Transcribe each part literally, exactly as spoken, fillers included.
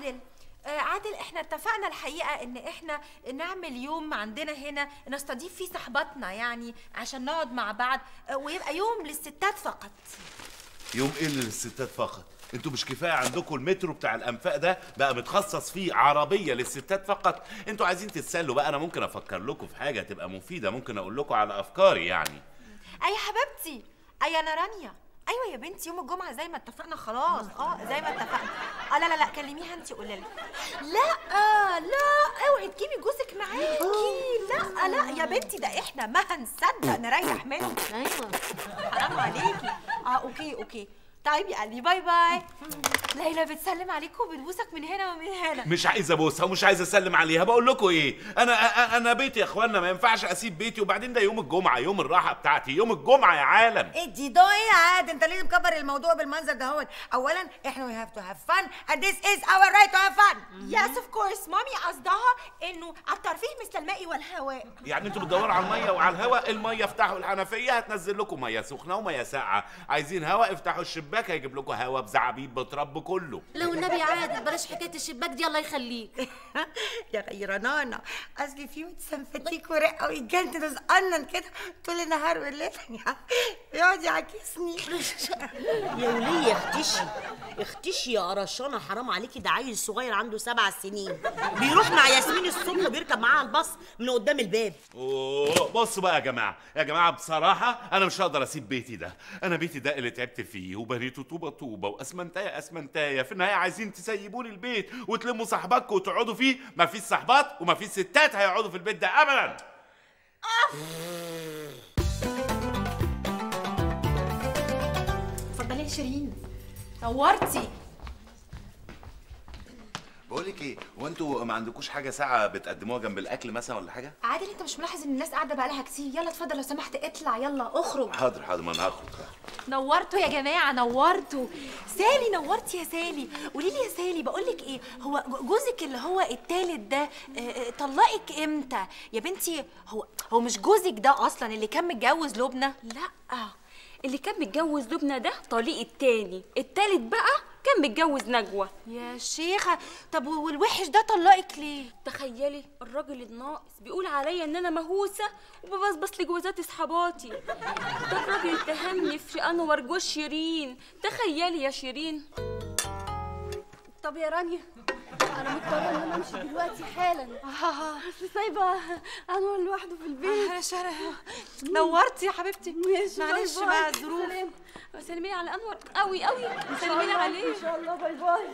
عادل. آه عادل، احنا اتفقنا الحقيقه ان احنا نعمل يوم عندنا هنا نستضيف فيه صحباتنا، يعني عشان نقعد مع بعض، آه ويبقى يوم للستات فقط. يوم ايه اللي للستات فقط؟ انتوا مش كفايه عندكم المترو بتاع الانفاق ده بقى متخصص فيه عربيه للستات فقط؟ انتوا عايزين تتسلوا بقى، انا ممكن افكر لكم في حاجه تبقى مفيده، ممكن اقول لكم على افكاري يعني. اي يا حبيبتي، اي انا رانيا. ايوه يا بنتي، يوم الجمعه زي ما اتفقنا خلاص. اه زي ما اتفقنا. اه لا لا لا، كلميها انت قولي لها. لا آه لا، اوعي تجيبي جوزك معاكي. لا لا يا بنتي، ده احنا ما هنصدق نريح منه. ايوه حرام عليكي. اه اوكي اوكي. طيب يا قلبي، باي باي. ليلى بتسلم عليكم وبتبوسك من هنا ومن هنا. مش عايز ابوسها ومش عايز اسلم عليها. بقول لكم ايه، انا انا بيتي يا اخوانا، ما ينفعش اسيب بيتي. وبعدين ده يوم الجمعه، يوم الراحه بتاعتي، يوم الجمعه يا عالم. ادي ده ايه يا عاد؟ انت ليه مكبر الموضوع بالمنظر ده؟ هو اولا احنا we have to have fun and this is our right to have fun. يس اوف كورس. مامي قصدها انه الترفيه مثل الماء والهواء. يعني انتوا بتدوروا على الميه وعلى الهواء. الميه افتحوا الحنفيه هتنزل لكم ميه سخنه وميه ساقعه. عايزين هواء افتحوا الشباك هيجيب لكم هواء بزعابيب بترب كله. لو النبي عادل بلاش حكايه الشباك دي، الله يخليك. يا غيرانانا، اصل في سنفتيك ورقه ويتجنن صغنن كده طول النهار والليل يقعد يعكسني. يا وليه اختشي اختشي يا قرشانه، حرام عليكي، ده عيل صغير عنده سبع سنين بيروح مع ياسمين الصبح وبيركب معاها الباص من قدام الباب. اوه بصوا بقى يا جماعه، يا جماعه بصراحه انا مش هقدر اسيب بيتي ده. انا بيتي ده اللي تعبت فيه وبنيته طوبه طوبه واسمنتايه اسمنتايه. في النهايه عايزين تسيبوني البيت وتلموا صاحباتكم وتقعدوا فيه. ما فيش صاحبات وما فيش ستات هيقعدوا في البيت ده ابدا. اتفضلي يا شيرين، نورتي. بقول لك ايه، هو انتوا ما عندكوش حاجه ساعه بتقدموها جنب الاكل مثلا ولا حاجه؟ عادل، انت مش ملاحظ ان الناس قاعده بقالها كتير؟ يلا اتفضل لو سمحت، اطلع يلا اخرج. حاضر حاضر، ما انا هخرج. نورتوا يا جماعه، نورتوا. سالي، نورتي يا سالي. قولي لي يا سالي، بقول لك ايه، هو جوزك اللي هو التالت ده طلقك امتى يا بنتي؟ هو هو مش جوزك ده اصلا اللي كان متجوز لبنى؟ لا، اللي كان متجوز لبنى ده طليق التاني، التالت بقى كان متجوز نجوى. يا شيخه، طب والوحش ده طلقك ليه؟ تخيلي الراجل الناقص بيقول عليا ان انا مهووسه وببصبص لجوازات اصحاباتي. ده الراجل اتهمني في انور جوز شيرين. تخيلي يا شيرين. طب يا رانيا، انا مضطره ان انا امشي دلوقتي حالا. اصل سايبه انور لوحده في البيت. آه نورتي يا حبيبتي. معلش بقى الظروف. سلمي لي على انور قوي قوي، سلمي لي عليه ان شاء الله. باي باي.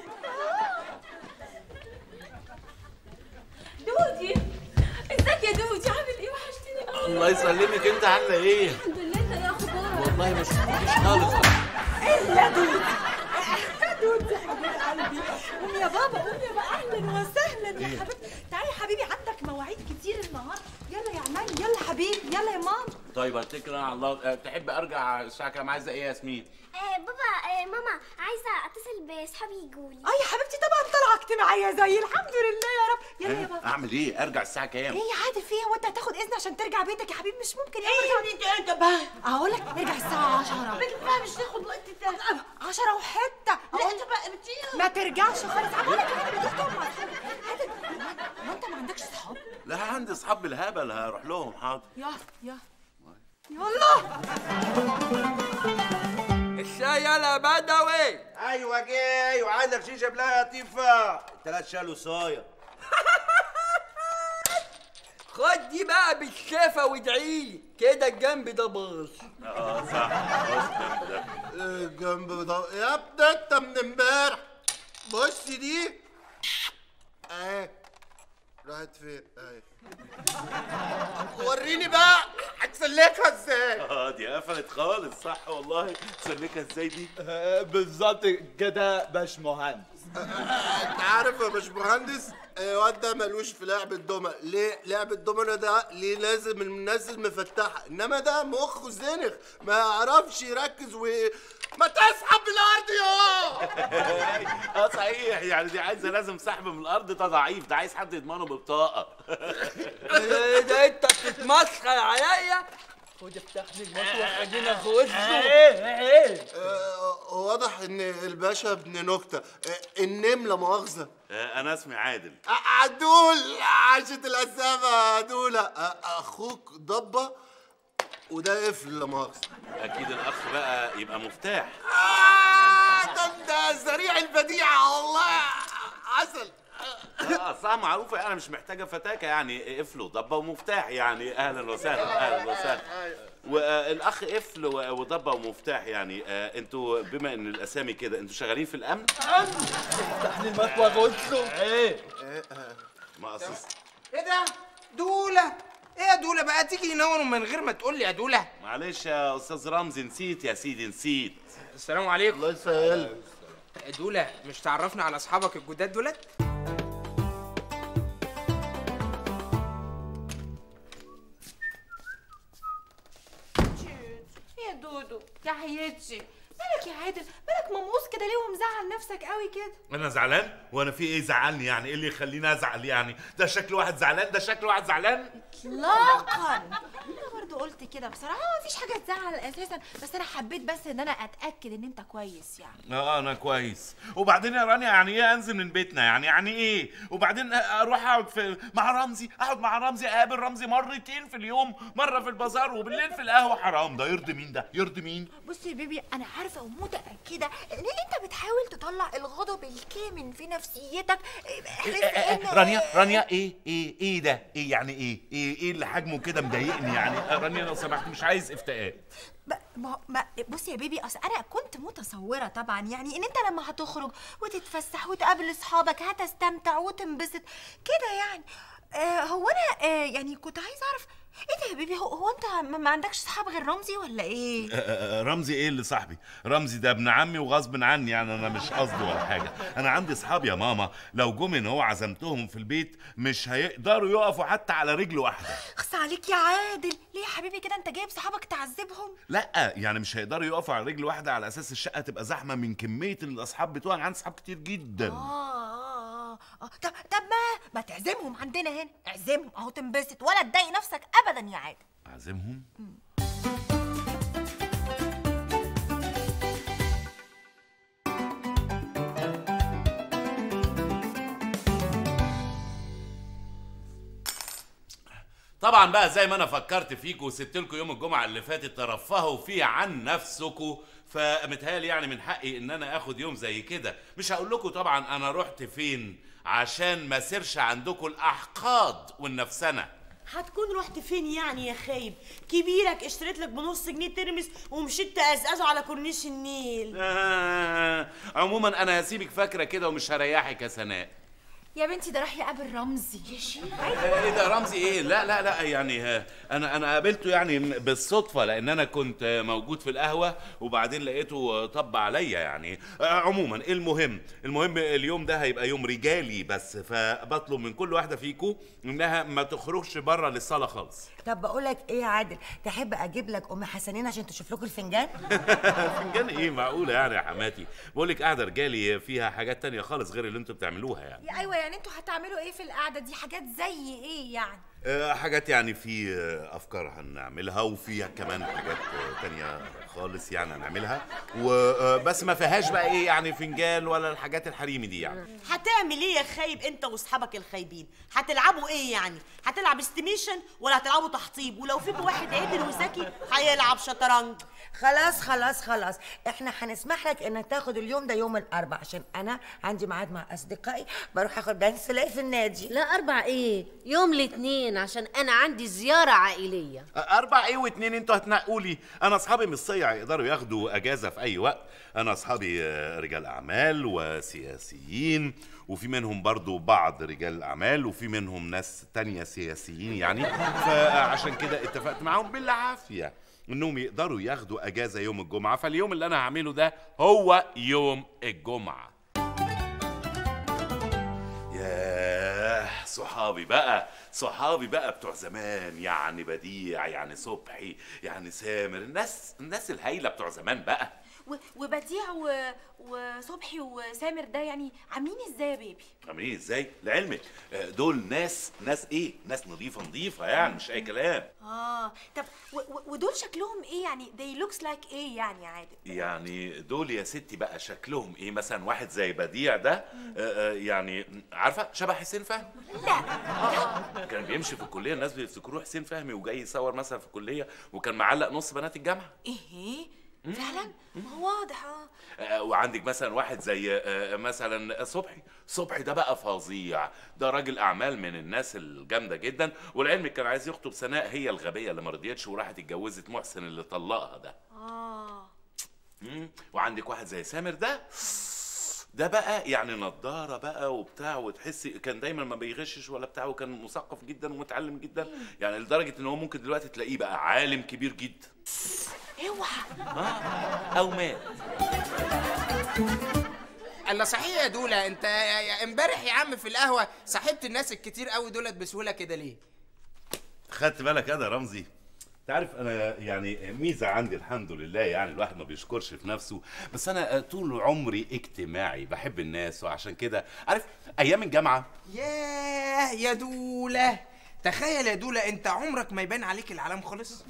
دودي، ازيك يا دودي؟ عامل ايه؟ وحشتني قوي. الله يسلمك، انت عامله ايه؟ الحمد لله. انت ايه اخبارك؟ والله ما شفتكيش خالص. ايه يا دودي؟ دودي حبيب قلبي، قومي يا بابا، قومي يا بابا. اهلا وسهلا يا حبيبتي. تعالي يا حبيبي، عندك مواعيد كتير النهارده. يلا يا عمالي، يلا حبيبي، يلا يا ماما. طيب اتكل على الله. تحب ارجع الساعه كام؟ عايزه ايه يا ياسمين؟ آه بابا، آه ماما، عايزه اتصل باصحابي يجولي. اه يا حبيبتي، طبعا طالعه اجتماعيه زي الحمد لله يا رب. يلا يا بابا. اعمل ايه؟ ارجع الساعه كام؟ ايه يا عادل، فيها وانت هتاخد اذن عشان ترجع بيتك يا حبيبي؟ مش ممكن. ايه انت انت بقى؟ اقول لك نرجع الساعه عشرة. بقى مش تاخد وقت ده. عشرة وحته. لا انت بقى بتيجي ما ترجعش خالص. اقول لك انا بديك تقعد مع اصحابك. عادل، هو انت ما عندكش صحاب؟ لا عندي اصحاب بالهبل، هروح لهم. حاضر. يلا يلا يلا. الشاي يلا بدوي. ايوه جاي، وعندك شيشه بلا لطيفه. التلات شالوا صايا. خد دي بقى بالشفا وادعيلي كده الجنب ده باظ. اه صح، باظ ده. الجنب ده يا ابني انت من امبارح. بص دي اهي راحت فين؟ اهي وريني بقى هتسلكها ازاي؟ اه دي قفلت خالص. صح والله. تسلكها ازاي دي؟ آه بالظبط كده باشمهندس. انت عارف يا باشمهندس، الواد ده ملوش في لعب الدومنة. ليه؟ لعب الدومنة ده ليه لازم الناس المفتحة، انما ده مخه زنخ ما يعرفش يركز. و ما تسحب من الارض يا اه صحيح، يعني دي عايزه لازم سحب من الارض. ده ضعيف، ده عايز حد يضمنه ببطاقه. ده انت بتتمسخر عليا؟ خد افتح لي المطوه خلينا اخشه. ايه ايه آه، واضح ان الباشا ابن نكته. آه، النمله مؤاخذه. آه، انا اسمي عادل. آه، عدول عاشت الاسامه عدوله. آه، اخوك ضبه وده قفل لا مؤاخذه. اكيد الاخ بقى يبقى مفتاح. آه، ده انت سريع البديعه والله عسل. اه صح، معروفه يعني، مش محتاجه فتاكه يعني، قفل وضبه ومفتاح يعني. اهلا وسهلا اهلا وسهلا. والاخ قفل وضبه ومفتاح يعني. آه انتوا بما ان الاسامي كده، انتوا شغالين في الامن؟ افتح لي المطوه اخشه. ايه ما قصص. ايه ده؟ دوله؟ ايه يا دوله بقى تيجي ينور من غير ما تقول لي يا دوله؟ معلش يا استاذ رمزي، نسيت يا سيدي نسيت. السلام عليكم. الله يسهل. دوله مش تعرفنا على اصحابك الجداد دولت؟ يا دودو يا حياتي، مالك يا عادل؟ مالك مموس كده ليه ومزعل نفسك قوي كده؟ انا زعلان؟ وانا في ايه زعلني يعني؟ ايه اللي يخليني ازعل يعني؟ ده شكل واحد زعلان؟ ده شكل واحد زعلان؟ اطلاقا. انا برضو قلت كده بصراحه، مفيش حاجه تزعل اساسا، بس انا حبيت بس ان انا اتاكد ان انت كويس يعني. اه انا كويس. وبعدين يا رانيا يعني ايه انزل من بيتنا يعني؟ يعني ايه؟ وبعدين اروح اقعد في مع رمزي، اقعد مع رمزي، اقابل رمزي مرتين في اليوم، مره في البازار وبالليل في القهوه. حرام، ده يرضي مين؟ ده يرضي مين؟ بص يا بيبي، انا عارفه ومتاكده ان انت بتحاول تطلع الغضب الكامن في نفسيتك. رانيا رانيا ايه ايه ايه ده؟ ايه يعني ايه؟ ايه ايه اللي حجمه كده مضايقني يعني؟ رانيا لو سمحت مش عايز افتئات. ما ما بص يا بيبي، اصل انا كنت متصوره طبعا يعني ان انت لما هتخرج وتتفسح وتقابل اصحابك هتستمتع وتنبسط كده يعني. آه هو انا آه يعني كنت عايز اعرف ايه ده يا بيبي؟ هو, هو انت ما عندكش صحاب غير رمزي ولا ايه؟ آه رمزي ايه اللي صاحبي؟ رمزي ده ابن عمي وغصب عني يعني، انا مش قصدي ولا حاجه. انا عندي صحاب يا ماما لو جم ان هو عزمتهم في البيت مش هيقدروا يقفوا حتى على رجل واحده. اخس عليك يا عادل، ليه يا حبيبي كده؟ انت جايب صحابك تعذبهم؟ لا يعني مش هيقدروا يقفوا على رجل واحده على اساس الشقه تبقى زحمه من كميه الاصحاب بتوعي. انا عندي صحاب كتير جدا. اه اه طب طب ما ما تعزمهم عندنا هنا، اعزمهم اهو تنبسط ولا تضايق نفسك ابدا يا عادل. اعزمهم؟ طبعا بقى زي ما انا فكرت فيكم وسبت لكم يوم الجمعه اللي فاتت ترفهوا فيه عن نفسكم، فمتهيألي يعني من حقي ان انا اخد يوم زي كده. مش هقول لكم طبعا انا رحت فين عشان ما سيرش عندكم الاحقاد والنفسنه. هتكون رحت فين يعني يا خايب؟ كبيرك اشتريت لك بنص جنيه ترمس ومشيت تقزقزه على كورنيش النيل. آه عموما انا هسيبك فاكره كده ومش هريحك يا سناء. يا بنتي ده راح يقابل رمزي. يا شيخ ايه ده رمزي ايه؟ لا لا لا يعني انا انا قابلته يعني بالصدفه لان انا كنت موجود في القهوه وبعدين لقيته طب عليا يعني. عموما المهم المهم اليوم ده هيبقى يوم رجالي بس، فبطلب من كل واحده فيكم انها ما تخرجش بره للصاله خالص. طب بقول لك ايه يا عادل، تحب اجيب لك ام حسنين عشان تشوف لكم الفنجان؟ فنجان ايه؟ معقوله يعني يا حماتي؟ بقول لك قاعده رجالي فيها حاجات تانية خالص غير اللي انتوا بتعملوها يعني. يا ايوه يعني انتوا هتعملوا ايه في القعده دي؟ حاجات زي ايه يعني؟ أه حاجات يعني في افكار هنعملها وفيها كمان حاجات تانية خالص يعني هنعملها، وبس ما فيهاش بقى ايه يعني فنجان ولا الحاجات الحريمي دي يعني. هتعمل ايه يا خايب انت واصحابك الخايبين؟ هتلعبوا ايه يعني؟ هتلعب استيميشن ولا هتلعبوا تحطيب؟ ولو فيكم واحد عدل وذكي هيلعب شطرنج. خلاص خلاص خلاص، احنا هنسمح لك انك تاخد اليوم ده يوم الاربع عشان انا عندي ميعاد مع اصدقائي بروح اخد دانس في النادي. لا اربع ايه، يوم الاثنين عشان انا عندي زياره عائليه. اربع ايه واتنين؟ انتوا هتنقوا لي؟ انا اصحابي من الصيع يقدروا ياخدوا اجازه في اي وقت. انا اصحابي رجال اعمال وسياسيين وفي منهم برضو بعض رجال الاعمال وفي منهم ناس تانية سياسيين يعني، فعشان كده اتفقت معاهم بالعافيه انهم يقدروا ياخدوا اجازه يوم الجمعه، فاليوم اللي انا هعمله ده هو يوم الجمعه. ياه صحابي بقى، صحابي بقى بتوع زمان يعني، بديع يعني، صبحي يعني، سامر، الناس الناس الهايله بتوع زمان بقى. و... وبديع و... وصبحي وسامر ده يعني عاملين ازاي يا بيبي؟ عاملين ازاي؟ لعلمك دول ناس ناس ايه؟ ناس نظيفه نظيفه يعني مش اي كلام. اه طب و... و... ودول شكلهم ايه يعني؟ they looks like ايه يعني يا عادل؟ يعني دول يا ستي بقى شكلهم ايه؟ مثلا واحد زي بديع ده آه آه يعني عارفه شبه حسين فهمي؟ لا آه كان بيمشي في الكليه الناس بيفتكروه حسين فهمي وجاي يصور مثلا في الكليه وكان معلق نص بنات الجامعه. ايه فعلا؟ ما هو واضح. اه آه وعندك مثلا واحد زي آه مثلا صبحي. صبحي ده بقى فظيع، ده راجل اعمال من الناس الجامده جدا، والعلم كان عايز يخطب سناء هي الغبيه اللي ما رضيتش وراحت اتجوزت محسن اللي طلقها ده. اه امم وعندك واحد زي سامر ده ده بقى يعني نضاره بقى وبتاع، وتحسي كان دايما ما بيغشش ولا بتاع، وكان مثقف جدا ومتعلم جدا يعني لدرجه ان هو ممكن دلوقتي تلاقيه بقى عالم كبير جدا. اوعى. اه او مات. الله صحيح يا دوله، انت امبارح يا عم في القهوه صاحبت الناس الكتير قوي دولت بسهوله كده ليه؟ خدت بالك يا رمزي؟ تعرف انا يعني ميزه عندي الحمد لله، يعني الواحد ما بيشكرش في نفسه، بس انا طول عمري اجتماعي بحب الناس، وعشان كده عارف ايام الجامعه. ياه يا دوله، تخيل يا دوله انت عمرك ما يبان عليك العلام خالص.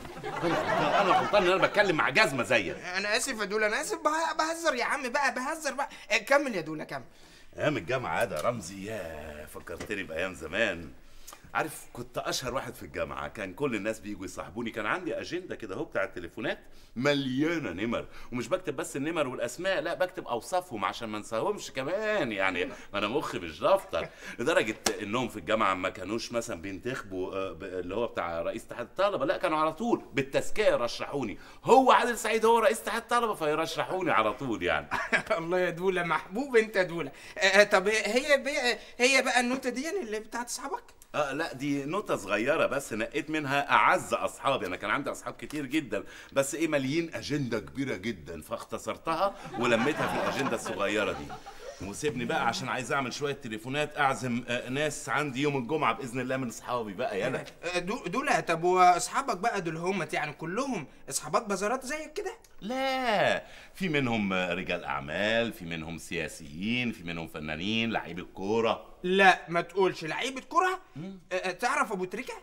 انا غلطان ان انا بتكلم مع جزمه زيك. انا اسف يا دوله، انا اسف، بهزر يا عم بقى، بهزر بقى. كمل يا دوله كمل. ايام الجامعه ده رمزي، يا فكرتني بايام زمان. عارف كنت اشهر واحد في الجامعه، كان كل الناس بييجوا يصاحبوني، كان عندي اجنده كده اهو بتاع التليفونات مليانه نمر، ومش بكتب بس النمر والاسماء، لا بكتب اوصافهم عشان ما انساهمش كمان، يعني انا مخي مش دفتر. لدرجه انهم في الجامعه ما كانوش مثلا بينتخبوا اللي هو بتاع رئيس اتحاد الطلبه، لا كانوا على طول بالتزكيه يرشحوني، هو عادل سعيد هو رئيس اتحاد الطلبه فيرشحوني على طول يعني. الله يا دوله، محبوب انت يا دوله. طب هي بقى هي بقى النوته دي اللي بتاعت اصحابك؟ اه لا دي نوتة صغيرة بس نقيت منها أعز أصحابي، أنا كان عندي أصحاب كتير جدا بس إيه ماليين أجندة كبيرة جدا، فاختصرتها ولميتها في الأجندة الصغيرة دي. وسيبني بقى عشان عايز أعمل شوية تليفونات، أعزم آه ناس عندي يوم الجمعة بإذن الله من أصحابي بقى يلا. دول طب وأصحابك بقى دول همت يعني كلهم أصحابات بازارات زيك كده؟ لا في منهم رجال أعمال، في منهم سياسيين، في منهم فنانين، لعيبة كورة. لا ما تقولش لعيبة كورة؟ تعرف أبو تريكة؟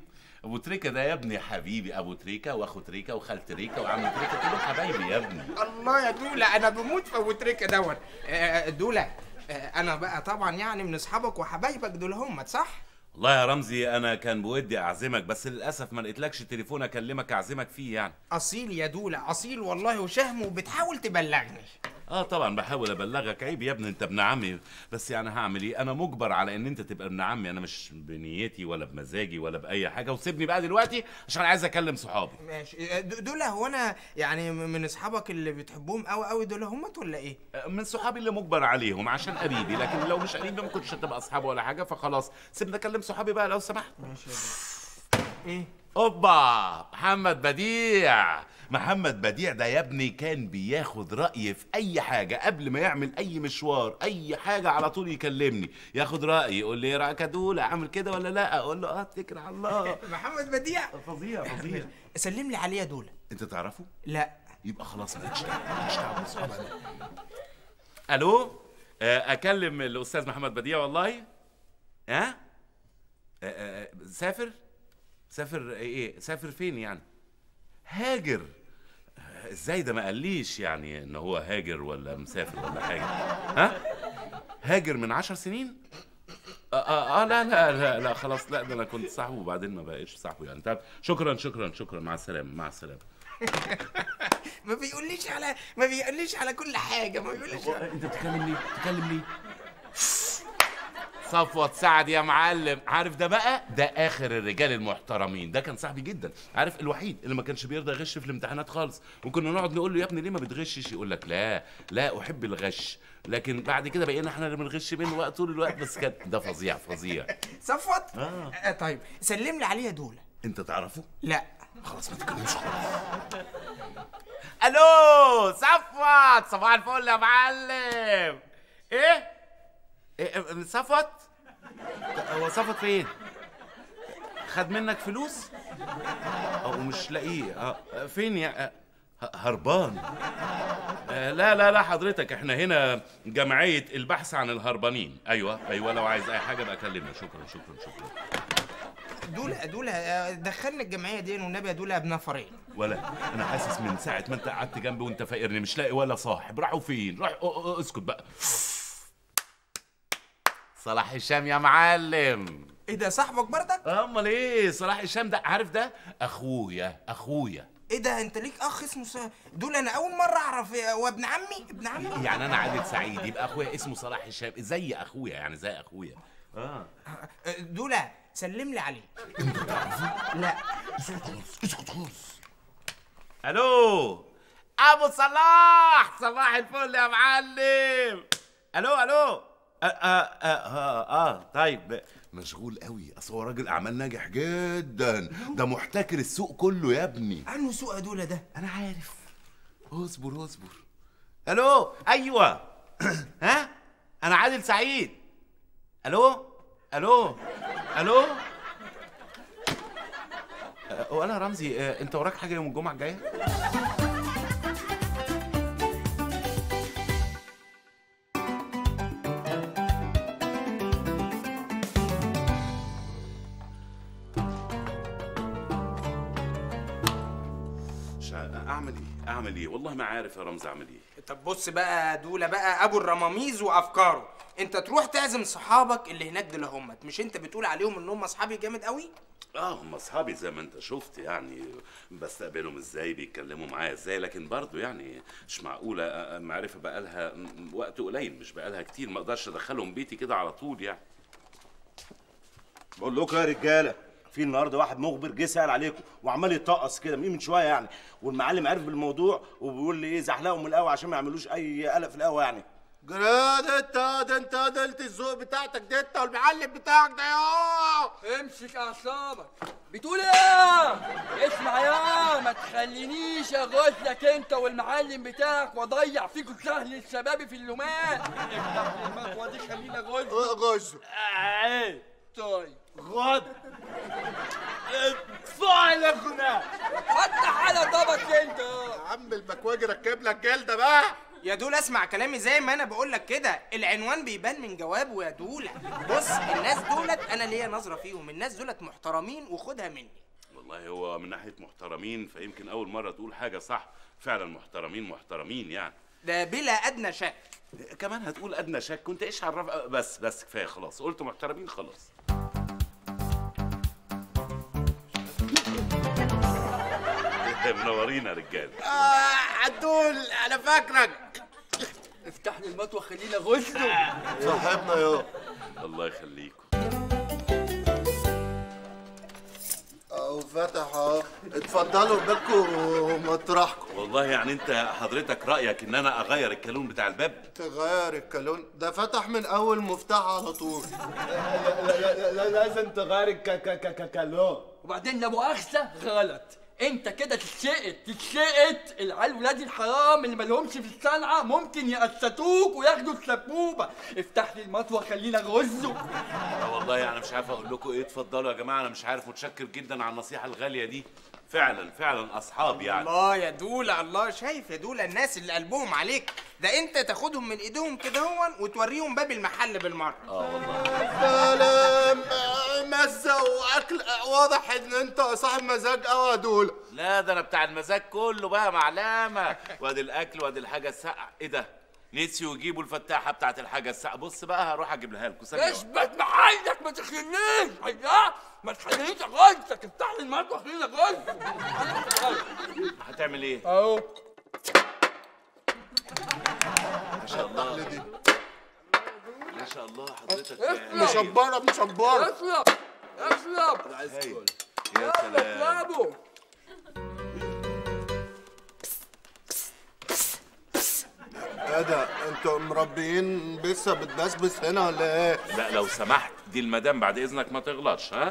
ابو تريكه ده يا ابني حبيبي، ابو تريكه واخو تريكه وخال تريكه وعم تريكه كلهم حبايبي يا ابني. الله يا دوله انا بموت في ابو تريكه دوت. دوله انا بقى طبعا يعني من اصحابك وحبايبك دول هم صح؟ والله يا رمزي انا كان بودي اعزمك بس للاسف ما لقيتلكش تليفون اكلمك اعزمك فيه يعني. اصيل يا دوله اصيل والله وشهم، وبتحاول تبلغني. اه طبعا بحاول ابلغك، عيب يا ابني انت ابن عمي، بس يعني هعمل ايه، انا مجبر على ان انت تبقى ابن عمي، انا مش بنيتي ولا بمزاجي ولا باي حاجه، وسيبني بقى دلوقتي عشان عايز اكلم صحابي. ماشي. دول هو انا يعني من اصحابك اللي بتحبهم قوي قوي دول همت ولا ايه؟ من صحابي اللي مجبر عليهم عشان قريبي، لكن لو مش قريبي ما كنتش هتبقى اصحاب ولا حاجه، فخلاص سيبني اكلم صحابي بقى لو سمحت. ماشي يا دوله. ايه؟ اوبا محمد بديع. محمد بديع ده يا ابني كان بياخد رأيي في أي حاجة قبل ما يعمل أي مشوار، أي حاجة على طول يكلمني ياخد رأيي، يقول لي إيه رأيك يا دولة أعمل كده ولا لا؟ أقول له أه اتكل على الله. محمد بديع فظيع فظيع. سلم لي عليه يا دولة. أنت تعرفه؟ لا. يبقى خلاص مالكش دعوة، مالكش دعوة بالصحاب. ألو أكلم الأستاذ محمد بديع والله؟ ها؟ أه؟ سافر؟ سافر إيه؟ سافر فين يعني؟ هاجر. ازاي ده ما قاليش يعني ان هو هاجر ولا مسافر ولا حاجه؟ ها؟ هاجر من عشر سنين؟ آه, آه, اه لا لا لا لا خلاص، لا ده انا كنت صاحبه وبعدين ما بقيتش صاحبه يعني. طب شكرا شكرا شكرا، مع السلامه مع السلامه. ما بيقوليش على ما بيقوليش على كل حاجه، ما بيقوليش. انت بتتكلم ليه؟ بتتكلم ليه؟ صفوت سعد يا معلم، عارف ده بقى ده اخر الرجال المحترمين، ده كان صاحبي جدا، عارف الوحيد اللي ما كانش بيرضى يغش في الامتحانات خالص، وكنا نقعد نقول له يا ابني ليه ما بتغشش، يقول لك لا لا احب الغش، لكن بعد كده بقينا احنا اللي بنغش منه وقت طول الوقت، بس كان ده فظيع فظيع. صفوت؟ آه. آه طيب سلم لي عليه يا دوله. انت تعرفه؟ لا. خلاص ما تتكلمش خالص. الو صفوت، صباح الفل يا معلم. ايه؟ ايه صفوت؟ هو صفوت فين؟ خد منك فلوس؟ او مش لاقيه. اه فين يا هربان؟ آه لا لا لا حضرتك، احنا هنا جمعيه البحث عن الهربانين. ايوه ايوه، لو عايز اي حاجه بقى كلمنا. شكرا شكرا شكرا. دولا دولا دخلنا الجمعيه دي والنبي يا دولا بنفرين. ولا انا حاسس من ساعه ما انت قعدت جنبي وانت فاقرني مش لاقي ولا صاحب. راحوا فين؟ راح اسكت بقى. صلاح هشام يا معلم. ايه ده صاحبك بردك؟ امال ايه؟ صلاح هشام ده عارف ده اخويا اخويا. ايه ده انت ليك اخ اسمه س... دول انا اول مره اعرف. هو ابن عمي ابن عمي يعني انا عادل سعيد يبقى اخويا اسمه صلاح هشام زي اخويا يعني زي اخويا. اه دولا سلم لي عليه. انت تعرفه؟ لا اسكت خالص اسكت خالص. الو ابو صلاح، صباح الفل يا معلم. الو الو آه آه آه, آه طيب مشغول قوي، اصل هو راجل اعمال ناجح جدا، ده محتكر السوق كله يا ابني. عنه سوق يا دولا ده؟ انا عارف. اصبر اصبر. الو ايوه ها انا عادل سعيد. الو الو الو أه ولا رمزي، أه انت وراك حاجه يوم الجمعه الجايه؟ اعمل ايه اعمل ايه والله ما عارف يا رمزي اعمل ايه. طب بص بقى دولا بقى ابو الرماميز وافكاره، انت تروح تعزم صحابك اللي هناك دول همت، مش انت بتقول عليهم ان هم اصحابي جامد قوي؟ اه هم اصحابي زي ما انت شفت يعني، بستقبلهم ازاي بيتكلموا معايا ازاي، لكن برضه يعني مش معقوله معرفه بقالها وقت قليل، مش بقالها كتير، ما اقدرش ادخلهم بيتي كده على طول يعني. بقول لكم يا رجاله، في النهارده واحد مخبر جه سال عليكم وعمال يطقص كده من شويه يعني، والمعلم عرف بالموضوع وبيقول لي ايه زحلقهم من القهوه عشان ما يعملوش اي قلق في القهوه يعني. جراد انت ده انت قلت الذوق بتاعتك ده انت والمعلم بتاعك ده يا امسك اعصابك. بتقول ايه؟ اسمع يا ما تخلينيش اغزلك انت والمعلم بتاعك واضيع فيكوا سهل الشباب في اللومان. افتح المطوه دي خلينا غز غز ايه طيب غد فاعل يا اخونا. فتح على ضبط انت يا عم المكواجي ركب لك جلده بقى. يا دولا اسمع كلامي زي ما انا بقول لك كده، العنوان بيبان من جوابه يا دولا. بص الناس دولت انا ليا نظره فيهم، الناس دولت محترمين وخدها مني. والله هو من ناحيه محترمين فيمكن اول مره تقول حاجه صح، فعلا محترمين محترمين يعني، ده بلا ادنى شك. كمان هتقول ادنى شك؟ كنت ايش عرف؟ بس بس كفايه خلاص، قلت محترمين خلاص. منورين يا رجاله. اه عدول انا فاكرك. افتح لي المطوه خلينا غزله. صاحبنا يا الله يخليكم. اهو فتح اهو، اتفضلوا بالكم مطرحكم. والله يعني انت حضرتك رايك ان انا اغير الكالون بتاع الباب؟ تغير الكالون؟ ده فتح من اول مفتاح على طول. لا لا لا لازم تغير الكالون. وبعدين لا مؤاخذه غلط، انت كده تتشقت تتشقت. العيال ولاد الحرام اللي مالهمش في الصنعه ممكن يقسطوك وياخدوا السبوبه. افتح لي المطوه خلينا غزه. اه والله يعني مش عارف اقول لكم ايه. اتفضلوا يا جماعه، انا مش عارف، متشكر جدا على النصيحه الغاليه دي، فعلا فعلا اصحاب يعني. الله يا دولا الله، شايف يا دولا الناس اللي قلبهم عليك، ده انت تاخدهم من ايديهم كده هون وتوريهم باب المحل بالمره. اه والله سلام مزه واكل، واضح ان انت صاحب مزاج قوي يا دولا. لا ده انا بتاع المزاج كله بقى معلمه، وادي الاكل وادي الحاجه الساقعه. ايه ده؟ نسيوا يجيبوا الفتاحه بتاعت الحاجه الساقعه. بص بقى هروح اجيب لها لكم. اثبت محلك ما تخلينيش. ايوه ما تخلينيش اغزك. افتح لي المطوه خلينا غز. هتعمل ايه؟ اهو ما شاء الله ما شاء الله حضرتك مشبره مشبره. اشرب اشرب. انا عايز اكل. يا سلام. اشربوا. ايه ده؟ انتوا مربيين بسه بتبسبس هنا ولا ايه؟ لا لو سمحت، دي المدام بعد اذنك ما تغلطش. ها؟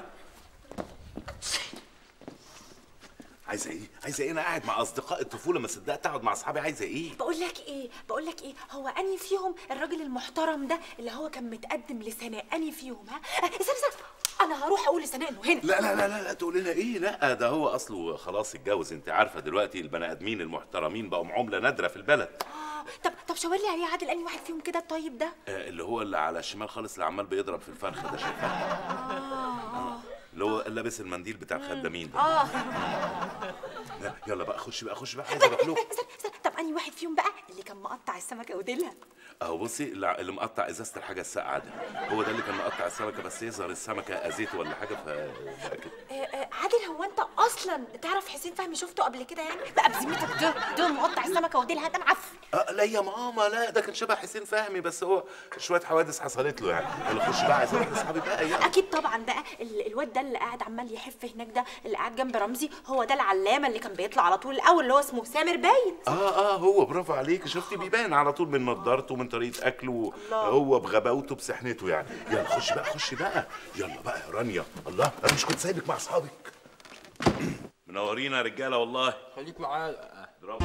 عايزه ايه؟ عايزه ايه؟ انا قاعد مع اصدقاء الطفوله ما صدقت اقعد مع اصحابي. عايزه ايه؟ بقول لك ايه بقول لك ايه هو اني فيهم الراجل المحترم ده اللي هو كان متقدم لسناء؟ اني فيهم؟ ها استنى استنى انا هروح اقول لسناء انه هنا. لا لا لا لا, لا تقول لنا ايه؟ لا ده هو اصله خلاص اتجوز. انت عارفه دلوقتي البني ادمين المحترمين بقوا عمله نادره في البلد. اه طب طب شاور لي عليه عادل، انهي واحد فيهم كده الطيب ده؟ آه اللي هو اللي على الشمال خالص اللي عمال بيضرب في الفرخ ده، شايفاه؟ اه اللي هو لابس المنديل بتاع الخدامين ده. اه يلا بقى خش بقى خش بقى، عايز اروح له. استنى استنى، طب انهي واحد فيهم بقى اللي كان مقطع السمكه وديلها؟ اهو بصي اللي اللي مقطع ازازه الحاجه الساقعه ده، هو ده اللي كان مقطع السمكه، بس يظهر السمكه اذيته ولا حاجه ف آه آه عادل، هو انت اصلا تعرف حسين فهمي؟ شفته قبل كده يعني؟ بقى بذمتك ده ده مقطع السمكه وديلها ده معفن؟ آه لا يا ماما، لا ده كان شبه حسين فهمي، بس هو شويه حوادث حصلت له يعني. يلا خش بقى، عايز اروح لاصحابي بقى. يلا اكيد طبعا بقى ال- الواد ده اللي قاعد عمال يحف هناك ده، اللي قاعد جنب رمزي، هو ده العلامه اللي كان بيطلع على طول الاول، اللي هو اسمه سامر باين. اه اه هو برافو عليك، شفتي بيبان على طول من نضارته من طريقه اكله، هو بغباوته بسحنته يعني. يلا خش بقى خش بقى، يلا بقى يا رانيا. الله انا مش كنت سايبك مع اصحابك. منورينا يا رجاله والله. خليك معايا. برافو.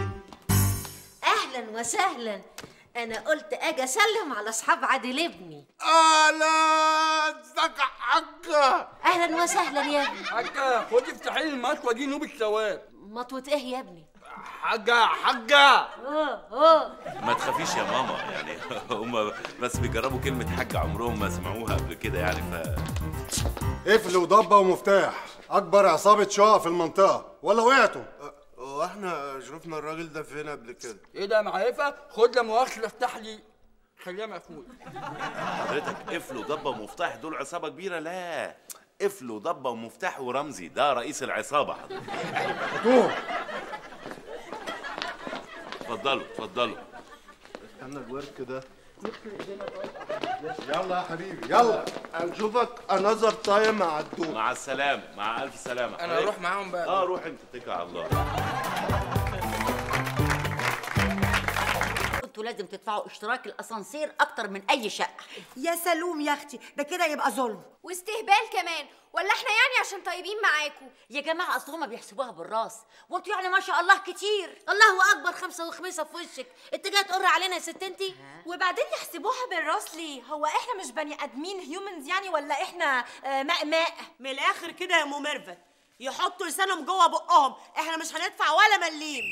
اهلا وسهلا. انا قلت اجي اسلم على اصحاب عادل ابني. اهلا، ازيك يا حاجه؟ اهلا وسهلا يا ابني. حاجه خدي افتحي لي المطوه دي نوب الثواب. مطوه ايه يا ابني؟ حاجه حاجه اه اه ما تخافيش يا ماما، يعني هم بس بيجربوا كلمه حاجه عمرهم ما سمعوها قبل كده يعني. ف قفل وضبه ومفتاح، اكبر عصابه شقق في المنطقه، ولا وقعتوا؟ هو احنا شفنا الراجل ده فين قبل كده؟ ايه ده معرفه؟ خد لا مؤاخذه افتح لي، خليها مقفول. حضرتك قفل وضبه ومفتاح دول عصابه كبيره؟ لا، قفل وضبه ومفتاح ورمزي ده رئيس العصابه حضرتك. اتفضلوا اتفضلوا. استنى الورك ده. يلا يا حبيبي يلا، نشوفك انذر تايم مع الدور. مع السلامه، مع الف سلامه. انا اروح معاهم بقى. اه روح انت، اتكل على الله. انتوا لازم تدفعوا اشتراك الاسانسير اكتر من اي شقه. يا سلوم يا اختي، ده كده يبقى ظلم واستهبال كمان، ولا احنا يعني عشان طيبين معاكم؟ يا جماعه اصل هما بيحسبوها بالراس، وانتوا يعني ما شاء الله كتير. الله اكبر، خمسه وخميسه في وشك، انت جايه تقر علينا يا ست انتي؟ وبعدين يحسبوها بالراس ليه؟ هو احنا مش بني ادمين هيومنز يعني، ولا احنا آه ماء ماء؟ من الاخر كده يا ام ميرفت، يحطوا لسانهم جوه بقهم، احنا مش هندفع ولا مليم.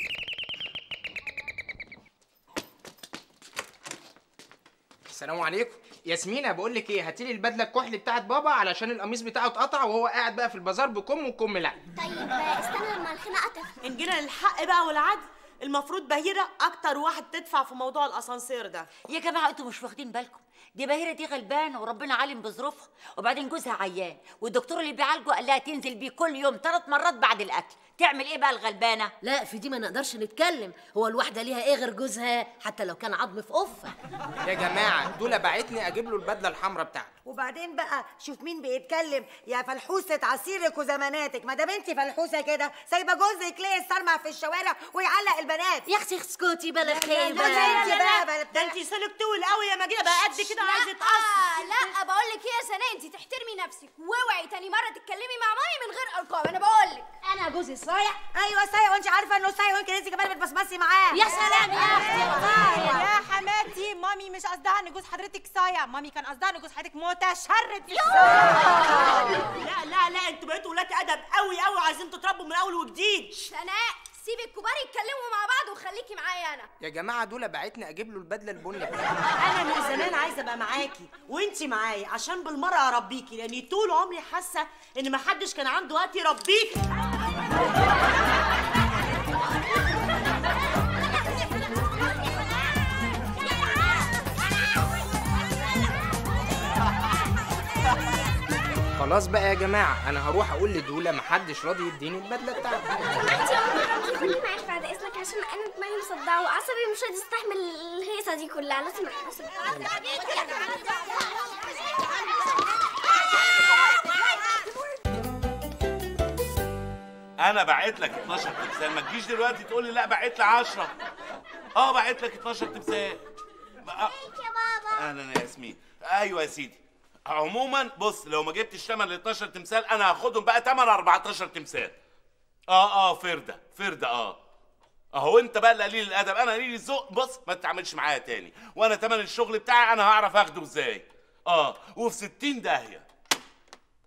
السلام عليكم. ياسمينة بقول لك ايه، هاتي لي البدله الكحلي بتاعت بابا علشان القميص بتاعه اتقطع وهو قاعد بقى في البازار بكم وكم لا. طيب استنى لما الخناقه تخلص. ان جينا للحق بقى والعدل، المفروض بهيره اكتر واحد تدفع في موضوع الاسانسير ده. يا جماعه انتوا مش واخدين بالكم، دي بهيره دي غلبانه وربنا عالم بظروفها، وبعدين جوزها عيان والدكتور اللي بيعالجه قال لها تنزل بيه كل يوم ثلاث مرات بعد الاكل. تعمل ايه بقى الغلبانه؟ لا في دي ما نقدرش نتكلم، هو الواحده ليها ايه غير جوزها حتى لو كان عظم في قفه. يا جماعه دول بعتني اجيب له البدله الحمراء بتاعته. وبعدين بقى شوف مين بيتكلم يا فلحوسه عصيرك وزماناتك. ما دام انت فلحوسه كده سايبه جوزك ليه يسترمع في الشوارع ويعلق البنات؟ يا اختي اسكتي بلا لا خيبه. لا لا لا لا، ده انت لسانك طول قوي يا مجيده، بقى قد كده عايزه تقص. لا بقول لك ايه يا سناء، انت تحترمي نفسك واوعي تاني مره تتكلمي مع مامي من غير ارقام. انا بقول لك انا جوزي صايع. ايوه صايع، وانت عارفه انه صايع، ويمكن انت كمان بتبصبصي معاه. يا سلام يا اختي. يا حماتي مامي مش قصدها ان جوز حضرتك صايع، مامي كان قصدها ان جوز حضرتك متشرد في لا لا لا، انتوا بقيتوا ولاد ادب قوي قوي، عايزين تتربوا من اول وجديد. سناء سيبي الكبار يتكلموا مع بعض وخليكي معايا انا. يا جماعه دول بعتني اجيب له البدله البني. انا من زمان عايزه ابقى معاكي وانتي معايا عشان بالمره اربيكي، لاني طول عمري حاسه ان محدش كان عنده وقت يربيكي. خلاص بقى يا جماعه، انا هروح اقول لدوله محدش راضي يديني البدله بتاعتي. سمعتي يا ماما، خليني معاك بعد اذنك عشان انا دماغي مصدعه وعصبي مش هتستحمل الهيصه دي كلها. لازم انا بعت لك اتناشر تمثال، ما تجيش دلوقتي تقول لي لا بعت لي عشرة. اه بعت لك اتناشر تمثال. يا بابا. اهلا يا ياسمين. ايوه يا سيدي. عموما بص، لو ما جبتش تمن ال اتناشر تمثال انا هاخدهم بقى تمن اربعتاشر تمثال. اه اه فرده فرده اه اهو. انت بقى اللي قليل الادب، انا قليل الذوق. بص ما تتعاملش معايا تاني، وانا تمن الشغل بتاعي انا هعرف اخده ازاي. اه وفي ستين داهيه.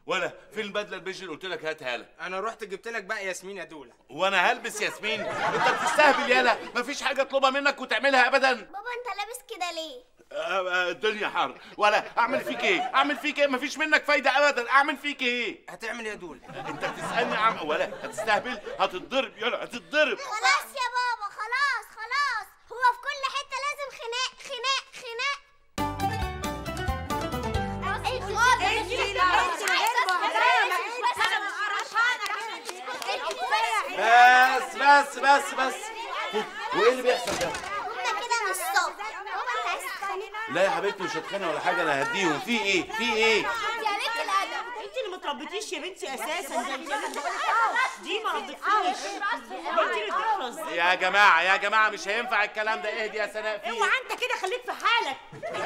ولا فين البدله البيج اللي قلت لك هاتها لك؟ انا رحت جبت لك بقى ياسمين يا دوله. وانا هلبس ياسمين؟ انت بتستهبل يالا، مفيش حاجه اطلبها منك وتعملها ابدا. بابا انت لابس كده ليه؟ آه، الدنيا حر. ولا اعمل فيك ايه؟ اعمل فيك ايه؟ مفيش منك فايده ابدا. اعمل فيك ايه؟ هتعمل يا دوله؟ انت بتسالني عم ولا هتستهبل؟ هتتضرب يلا هتتضرب. خلاص يا بابا خلاص خلاص، هو في كل حته لازم خناق خناق خناق. بس بس بس بس وايه اللي بيحصل ده؟ هما كده من الصبح. بابا انت عايز تتخانق؟ لا يا حبيبتي مش هتخانق ولا حاجه، انا هديهم. في ايه؟ في ايه؟ يا بنت الادب، انت اللي ما تربيتيش يا بنتي اساسا. زي دي ما ربيتيش انت اللي تخلص. يا جماعه يا جماعه مش هينفع الكلام ده. اهدي يا سناء. في اوعى انت كده، خليك في حالك.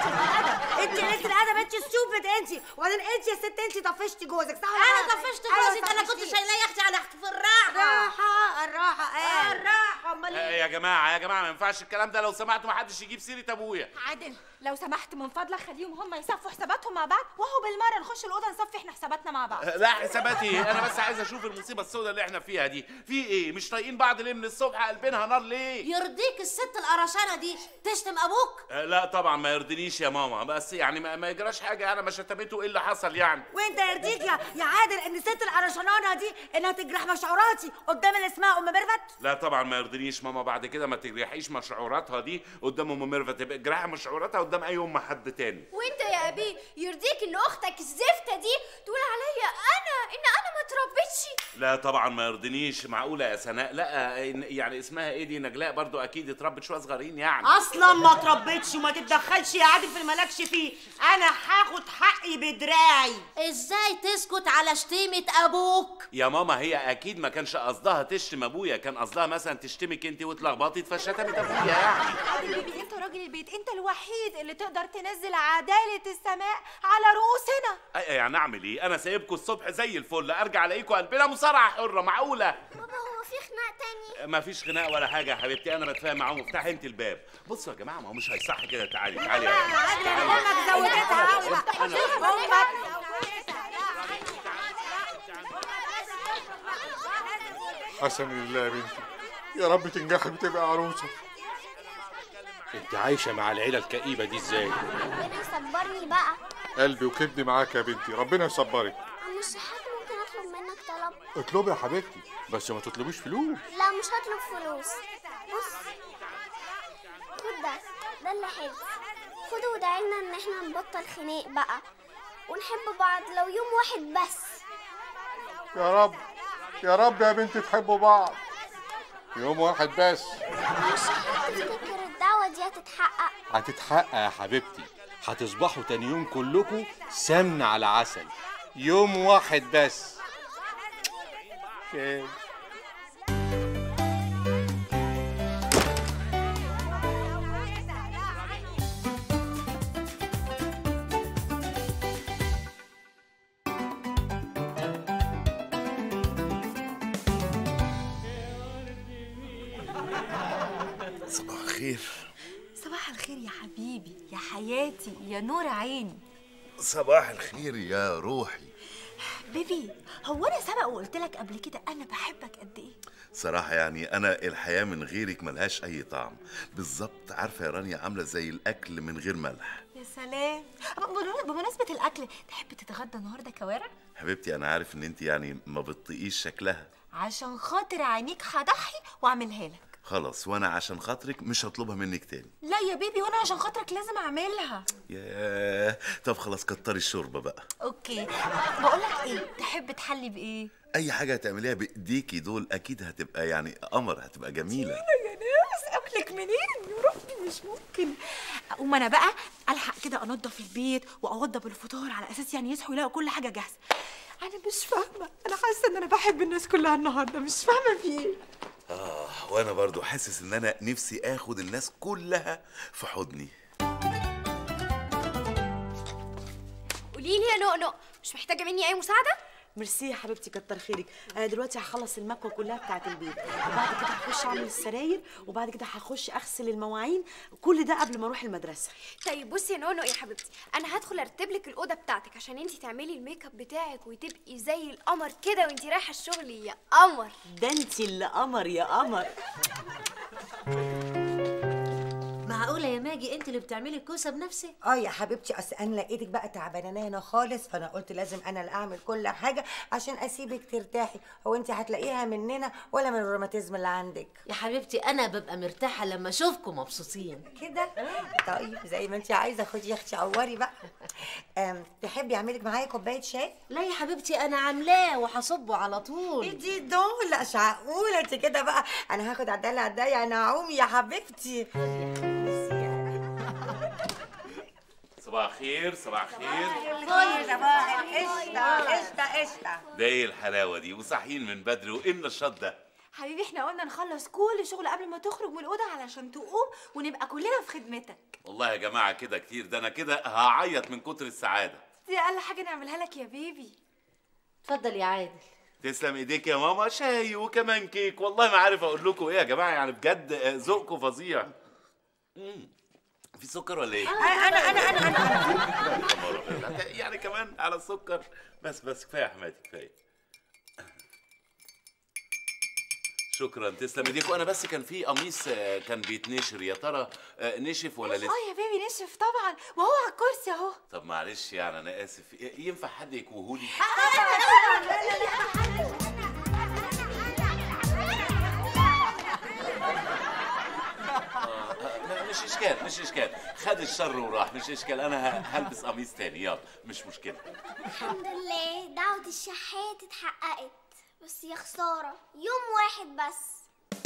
انت قلت الادب، انت ستوبد انت. وبعدين انت يا ست انت طفشتي جوزك صح؟ انا طفشت جوزي ده، انا كنت شايلاه يا اختي على في الراحه. الراحه الراحه ايه الراحه؟ امال آه يا جماعه يا جماعه ما ينفعش الكلام ده. لو سمحتوا ما حدش يجيب سيره ابويا. عادل لو سمحت من فضلك خليهم هم يصفوا حساباتهم مع بعض، وهو بالمره نخش الاوضه نصفي احنا حساباتنا مع بعض. آه لا حساباتي، انا بس عايز اشوف المصيبه السوداء اللي احنا فيها دي. في ايه؟ مش طايقين بعض ليه من الصبح؟ قلبنا نار ليه؟ يرضيك الست القرشانه دي تشتم ابوك؟ آه لا طبعا ما يرضينيش يا ماما، بس يعني ما, ما يجراش حاجه. انا ما شتمته. ايه اللي حصل يعني؟ وانت يرضيك يا يا عادل ان الست القرشانه دي انها تجرح مشعوراتي قدام اللي اسمها ام ميرفت؟ لا طبعا ما يرضينيش ماما. بعد كده ما تجرحيش مشعوراتها دي قدام ام ميرفت، تبقى اجرحي مشعوراتها قدام اي ام حد تاني. وانت يا ابي يرضيك ان اختك الزفته دي تقول عليا انا ان انا ما اتربيتش؟ لا طبعا ما يرضينيش. معقوله يا سناء؟ لا يعني اسمها ايه دي؟ نجلاء برضو اكيد اتربت شويه صغيرين يعني. اصلا ما تربيتش وما تتدخلش يا عادل في المالكش فيه. انا هاخد حقي بدراعي. ازاي تسكت على شتيمه ابوك؟ يا ماما هي اكيد ما كانش قصدها تشتم ابويا، كان قصدها مثلا تشتمك انت واتلخبطت فشتمت ابويا يعني. عادل بيبي انت راجل البيت، انت الوحيد اللي تقدر تنزل عداله السماء على رؤوسنا. أي يعني اعمل ايه؟ انا سايبكم الصبح زي الفل، ارجع الاقيكم قلبنا مصارعه حره. معقوله؟ بابا هو في خناق تاني؟ ما فيش خناق ولا حاجه يا حبيبتي، انا بتفاهم معاهم. افتحي انت الباب. بصوا يا جماعه ما هو مش هيصح كده. تعالي تعالي يا امك زودتها قوي بقى. امك حسن لله يا بنتي، يا رب تنجحي وتبقى عروسه. انت عايشه مع العيله الكئيبه دي ازاي؟ ربنا يصبرني بقى. قلبي وكبدي معاك يا بنتي، ربنا يصبرك. عم الشحات ممكن اطلب منك طلب؟ اطلبي يا حبيبتي بس ما تطلبيش فلوس. لا مش هطلب فلوس. بص خد ده، ده اللي حلو. خده وادعي لنا ان احنا نبطل خناق بقى ونحب بعض لو يوم واحد بس. يا رب يا رب يا بنتي تحبوا بعض يوم واحد بس. مش هتفتكر الدعوة دي هتتحقق؟ هتتحقق يا حبيبتي، هتصبحوا تاني يوم كلكم سمن على عسل. يوم واحد بس. ايه صباح الخير. صباح الخير يا حبيبي يا حياتي يا نور عيني. صباح الخير يا روحي. بيبي هو انا سبق وقلت لك قبل كده انا بحبك قد ايه؟ صراحة يعني أنا الحياة من غيرك ملهاش أي طعم. بالظبط عارفة يا رانيا عاملة زي الأكل من غير ملح. يا سلام. بمناسبة الأكل تحب تتغدى النهارده كوارع؟ حبيبتي أنا عارف إن أنت يعني ما بتطيقيش شكلها. عشان خاطر عينيك هضحي وأعملها لك. خلاص وأنا عشان خاطرك مش هطلبها منك تاني. لا يا بيبي وأنا عشان خاطرك لازم أعملها. ياه طب خلاص كتري الشوربة بقى. أوكي بقول لك إيه، تحب تحلي بإيه؟ أي حاجة هتعمليها بإيديكي دول أكيد هتبقى يعني قمر، هتبقى جميلة. يا ناس أكلك منين يا ربي؟ مش ممكن. أقوم أنا بقى ألحق كده أنضف البيت وأوضب الفطار على أساس يعني يصحوا يلاقوا كل حاجة جاهزة. أنا مش فاهمة، أنا حاسة إن أنا بحب الناس كلها النهارده، مش فاهمة في إيه. آه وأنا برضو حاسس إن أنا نفسي آخد الناس كلها في حضني. قولي لي يا نؤنؤ، مش محتاجة مني أي مساعدة؟ ميرسي يا حبيبتي، كتر خيرك. انا دلوقتي هخلص المكوه كلها بتاعت البيت، وبعد كده هخش اعمل السراير، وبعد كده هخش اغسل المواعين، كل ده قبل ما اروح المدرسه. طيب بصي يا نونو يا حبيبتي، انا هدخل ارتب لك الاوضه بتاعتك عشان انتي تعملي الميك اب بتاعك وتبقي زي القمر كده وانتي رايحه الشغل يا قمر. ده انتي اللي قمر يا قمر. معقولة يا ماجي انت اللي بتعملي الكوسة بنفسك؟ اه يا حبيبتي، اصل انا لقيتك بقى تعبانه هنا خالص، فانا قلت لازم انا اللي اعمل كل حاجه عشان اسيبك ترتاحي. هو انت هتلاقيها مننا ولا من الروماتيزم اللي عندك؟ يا حبيبتي انا ببقى مرتاحة لما اشوفكم مبسوطين كده. طيب زي ما انت عايزه، خدي يا اختي عوري بقى. أم تحبي اعملك معايا كوبايه شاي؟ لا يا حبيبتي انا عاملاه وهصبه على طول. ادي دول مش معقوله انت كده بقى. انا هاخد عدالة عدايا نعومي يا حبيبتي. صباح الخير، صباح الخير. صباح القشطه قشطه قشطه. ده ايه الحلاوه دي وصاحيين من بدري وايه النشاط ده؟ حبيبي احنا قلنا نخلص كل شغل قبل ما تخرج من الاوضه علشان تقوم ونبقى كلنا في خدمتك. والله يا جماعه كده كتير، ده انا كده هعيط من كتر السعاده. دي اقل حاجه نعملها لك يا بيبي. اتفضل يا عادل. تسلم ايديك يا ماما، شاي وكمان كيك. والله ما عارف اقول لكم ايه يا جماعه، يعني بجد ذوقكم فظيع. امم في سكر ولا ايه؟ انا انا انا انا انا يعني كمان على السكر. بس بس كفايه يا حماتي كفايه. شكرا، تسلم ايديك. وانا بس كان في قميص كان بيتنشر، يا ترى نشف ولا لسه؟ اه يا بيبي نشف طبعا، وهو على الكرسي اهو. طب معلش يعني انا اسف، ينفع حد يكوهولي؟ مش اشكال مش اشكال، خد الشر وراح، مش اشكال. انا هلبس قميص تاني، يلا مش مشكله. الحمد لله دعوة الشحات اتحققت، بس يا خسارة يوم واحد بس.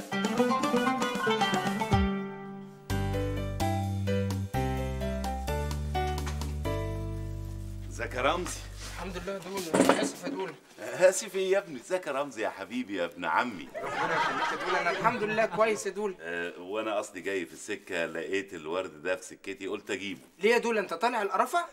ازيك يا رمزي؟ الحمد لله يا دولة. اسف يا دولة. اسف ايه يا ابني؟ ازيك يا رمزي يا حبيبي يا ابن عمي؟ ربنا يخليك يا دولة، انا الحمد لله كويس يا دولة. أه وانا اصلي جاي في السكه لقيت الورد ده في سكتي قلت اجيبه. ليه يا دولة انت طالع القرفه؟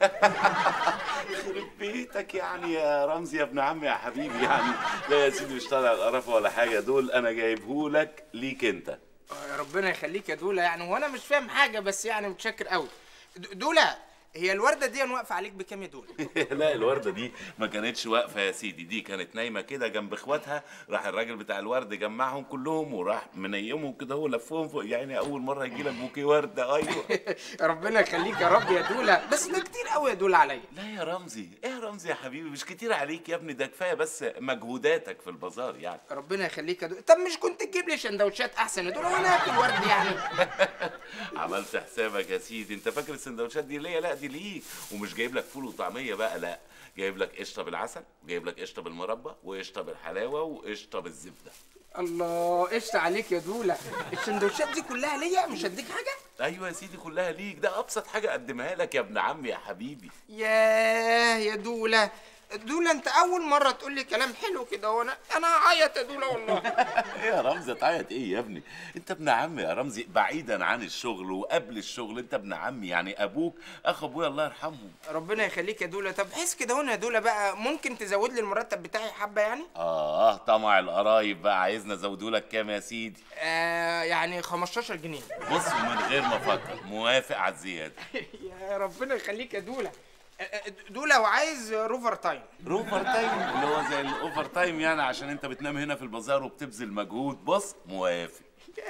يخرب بيتك يعني يا رمزي يا ابن عمي يا حبيبي يعني. لا يا سيدي مش طالع القرفه ولا حاجه، دول انا جايبهولك ليك انت. آه ربنا يخليك يا دولة يعني، وانا مش فاهم حاجه بس يعني متشكر قوي. دولة هي الورده دي واقفه عليك بكام يا دولة؟ لا الورده دي ما كانتش واقفه يا سيدي، دي كانت نايمه كده جنب اخواتها، راح الراجل بتاع الورد جمعهم كلهم وراح منيمهم كده هو لفهم فوق. يعني اول مره يجي لك بوكيه ورده. ايوه ربنا يخليك يا رب يا دولة، بس ده كتير قوي يا دولة عليا. لا يا رمزي، ايه يا رمزي يا حبيبي، مش كتير عليك يا ابني، ده كفايه بس مجهوداتك في البازار يعني. ربنا يخليك يا دولة. طب مش كنت تجيب لي سندوتشات احسن يا دولة وانا اكل ورد يعني؟ عملت حسابك يا سيدي، انت فاكر السندوتشات دي ليا؟ لا دي ليك. ومش جايب لك فول وطعميه بقى، لا جايب لك قشطه بالعسل، جايب لك قشطه بالمربى، وقشطه بالحلاوه، وقشطه بالزبده. الله قشطه عليك يا دولة. السندوتشات دي كلها ليا مش هديك حاجه؟ ايوه يا سيدي كلها ليك، ده ابسط حاجه اقدمها لك يا ابن عمي يا حبيبي. ياه يا دولة، دولة انت اول مرة تقول لي كلام حلو كده وانا انا هعيط يا دولة والله. ايه يا رمزي تعيط ايه يا ابني؟ انت ابن عمي يا رمزي، بعيدا عن الشغل وقبل الشغل انت ابن عمي، يعني ابوك اخو ابويا الله يرحمهم. ربنا يخليك يا دولة. طب حس كده هنا يا دولة بقى، ممكن تزود لي المرتب بتاعي حبة يعني؟ اه طمع القرايب بقى، عايزنا ازوده لك كام يا سيدي؟ آه يعني خمستاشر جنيه. بص ومن غير ما افكر موافق على الزياده. يا ربنا يخليك يا دولة. دولة وعايز روفر تايم. روفر تايم اللي هو زي الاوفر تايم يعني، عشان انت بتنام هنا في البازار وبتبذل مجهود. بص موافق.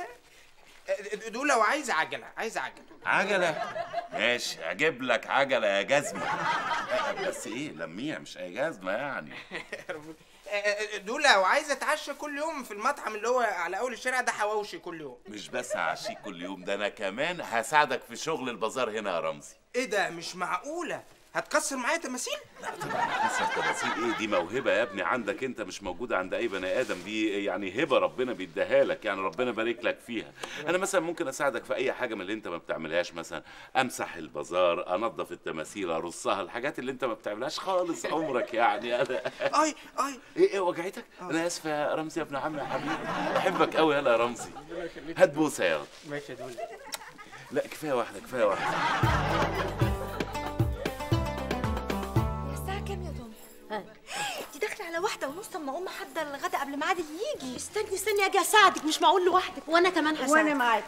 دولة وعايز عجلة، عايز عجلة. عجلة؟ ماشي اجيب لك عجلة يا جزمة. بس ايه لميع مش اي جزمة يعني. دولة وعايز اتعشى كل يوم في المطعم اللي هو على اول الشارع ده، حواوشي كل يوم. مش بس هعشيك كل يوم، ده انا كمان هساعدك في شغل البازار هنا يا رمزي. ايه ده مش معقولة، هتكسر معايا تماثيل؟ لا طبعا كسر تماثيل ايه، دي موهبه يا ابني عندك انت، مش موجوده عند اي بني ادم، دي يعني هبه ربنا بيديها لك، يعني ربنا بارك لك فيها. انا مثلا ممكن اساعدك في اي حاجه من اللي انت ما بتعملهاش، مثلا امسح البازار، انظف التماثيل، ارصها، الحاجات اللي انت ما بتعملهاش خالص عمرك يعني. انا اي اي ايه ايه وجعتك؟ انا اسف يا رمزي يا ابن عمي يا حبيبي، بحبك قوي. يلا يا رمزي هات بوسه يلا. ماشي يا دولة. لا كفايه واحده كفايه واحده. دي داخله على على واحده ونص اما اقوم احضر الغدا قبل ميعاد اللي يجي. استني استني اجي اساعدك، مش معقول لوحدك. وانا كمان هساعدك. وانا معاك.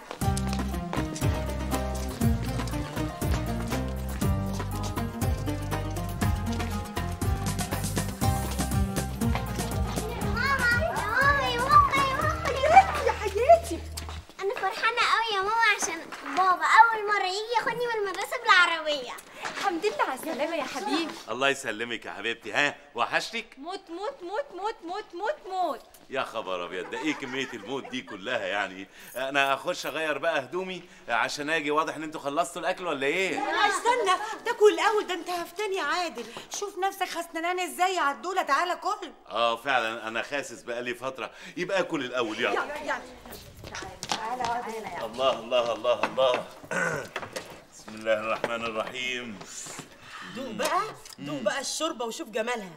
انا فرحانه قوي يا ماما عشان بابا اول مره يجي ياخدني من المدرسه بالعربيه. الحمد لله على السلامه يا حبيبي. الله يسلمك يا حبيبتي. ها وحشتك؟ موت موت موت موت موت موت موت. يا خبر ابيض، ده ايه كميه الموت دي كلها يعني؟ انا اخش اغير بقى هدومي عشان اجي. واضح ان انتوا خلصتوا الاكل ولا ايه؟ لا استنى، تاكل الاول، ده انت هفتني يا عادل. شوف نفسك خسنان ازاي يا عدوله، تعالى كل. اه فعلا انا خاسس بقالي فتره. يبقى اكل الاول. يلا يلا يلا تعالى تعالى. الله الله الله الله. بسم الله الرحمن الرحيم. دوق بقى، دوق بقى الشوربه وشوف جمالها.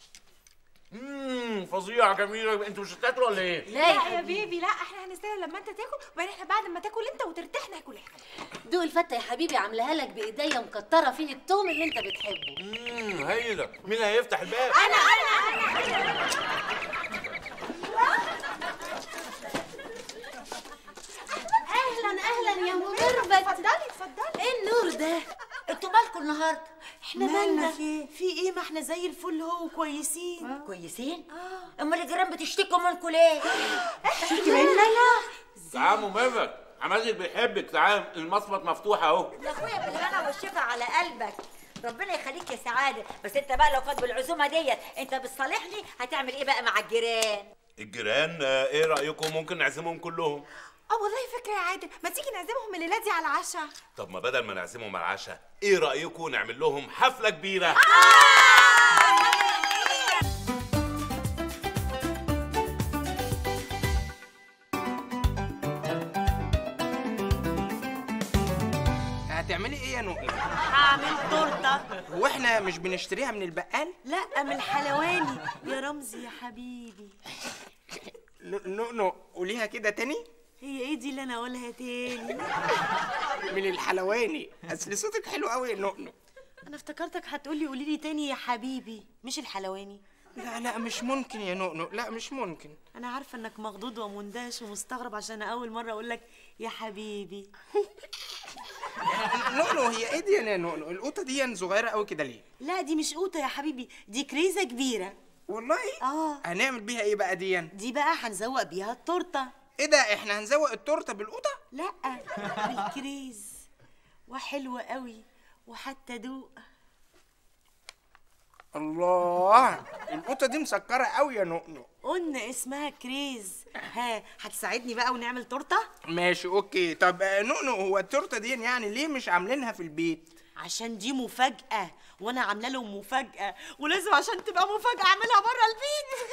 امم فظيعه جميله. انتوا مش هتاكلوا ولا ايه؟ لا يا بيبي لا، احنا هنستنى لما انت تاكل، وبعدين احنا بعد ما تاكل انت وترتاح ناكل احنا. دوق الفته يا حبيبي، عاملاها لك بايديا مكتره فيه التوم اللي انت بتحبه. امم هايله. مين هيفتح الباب؟ انا انا انا اهلا اهلا يا مغربت. اتفضلي اتفضلي. ايه النور ده؟ انتوا مالكوا النهارده؟ احنا مالنا في في ايه؟ ما احنا زي الفل اهو كويسين. آه. كويسين؟ اه امال الجيران بتشتكوا منكم ليه؟ اشتكي مننا؟ تعال ممرك، حماتك بيحبك. تعال المصمت مفتوح اهو. يا اخويا بالهنا والشفا على قلبك. ربنا يخليك يا سعاده. بس انت بقى لو كانت بالعزومه ديت انت بتصالحني، هتعمل ايه بقى مع الجيران؟ الجيران آه، ايه رايكم ممكن نعزمهم كلهم؟ اه والله فكره يا عادل، ما تيجي نعزمهم الليله دي على العشاء. طب ما بدل ما نعزمهم على العشاء، ايه رايكم نعمل لهم حفله كبيره؟ آه! هتعملي ايه يا نقنق؟ هعمل تورته. هو احنا مش بنشتريها من البقال؟ لا من الحلواني يا رمزي يا حبيبي. نقنق قوليها كده تاني. هي ايه دي اللي انا اقولها تاني؟ من الحلواني. اصل صوتك حلو قوي يا نقنق. انا افتكرتك هتقولي قولي لي تاني يا حبيبي، مش الحلواني. لا لا مش ممكن يا نقنق، لا مش ممكن. انا عارفه انك مخضوض ومندهش ومستغرب عشان اول مره اقول لك يا حبيبي. نقنق هي ايه دي يا نقنق؟ القوطه دي صغيره قوي كده ليه؟ لا دي مش قوطه يا حبيبي، دي كريزه كبيره. والله؟ اه. هنعمل بيها ايه بقى دي؟ دي بقى هنزوق بيها التورته. ايه ده؟ احنا هنزوق التورته بالقوطه؟ لا بالكريز. وحلوه قوي وحتى دوق. الله، القوطه دي مسكره قوي يا نقنق. قلنا اسمها كريز. ها هتساعدني بقى ونعمل تورته؟ ماشي اوكي. طب نقنق هو التورته دي يعني ليه مش عاملينها في البيت؟ عشان دي مفاجأة، وانا عامله لهم مفاجأة، ولازم عشان تبقى مفاجأة اعملها بره البيت.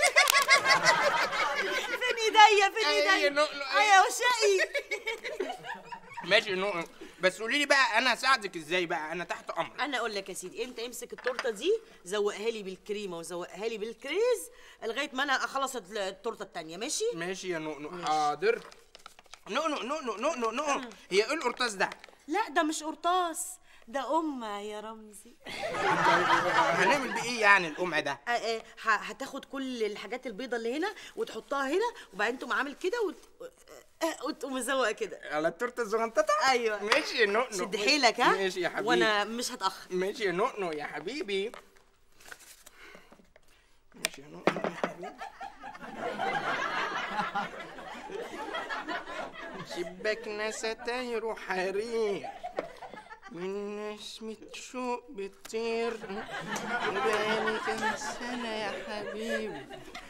فين ايديا فين ايديا؟ اه يا وشقي. ماشي نقنق، بس قولي لي بقى انا هساعدك ازاي بقى؟ انا تحت امرك. انا اقول لك يا سيدي، انت امسك التورته دي زوقها لي بالكريمه وزوقها لي بالكريز لغايه ما انا اخلص التورته الثانيه. ماشي ماشي يا نقنق. حاضر. نقنق نقنق نقنق نقنق هي ايه القرطاس ده؟ لا ده مش قرطاس، ده قمع يا رمزي. هنعمل بيه ايه يعني القمع ده؟ آه آه هتاخد كل الحاجات البيضه اللي هنا وتحطها هنا، وبعدين تقوم عامل كده وت... آه وتقوم مزوق كده على التورته الزغنططه. ايوه ماشي يا نقنق. شد حيلك ها. ماشي يا حبيبي وانا مش هتاخر. ماشي يا نقنق يا حبيبي. ماشي يا نقنق يا حبيبي. شباكنا ستاير حرير من نسمة شوق بتطير، بقالي كام سنة يا حبيبي.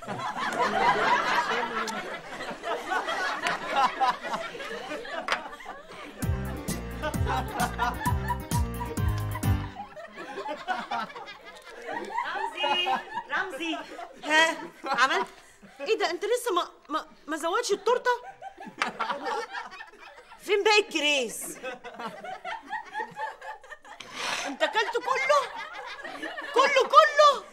رمزي رمزي ها عملت ايه ده؟ انت لسه ما ما ما زودش التورته؟ فين باقي الكريز؟ انت اكلته كله كله كله؟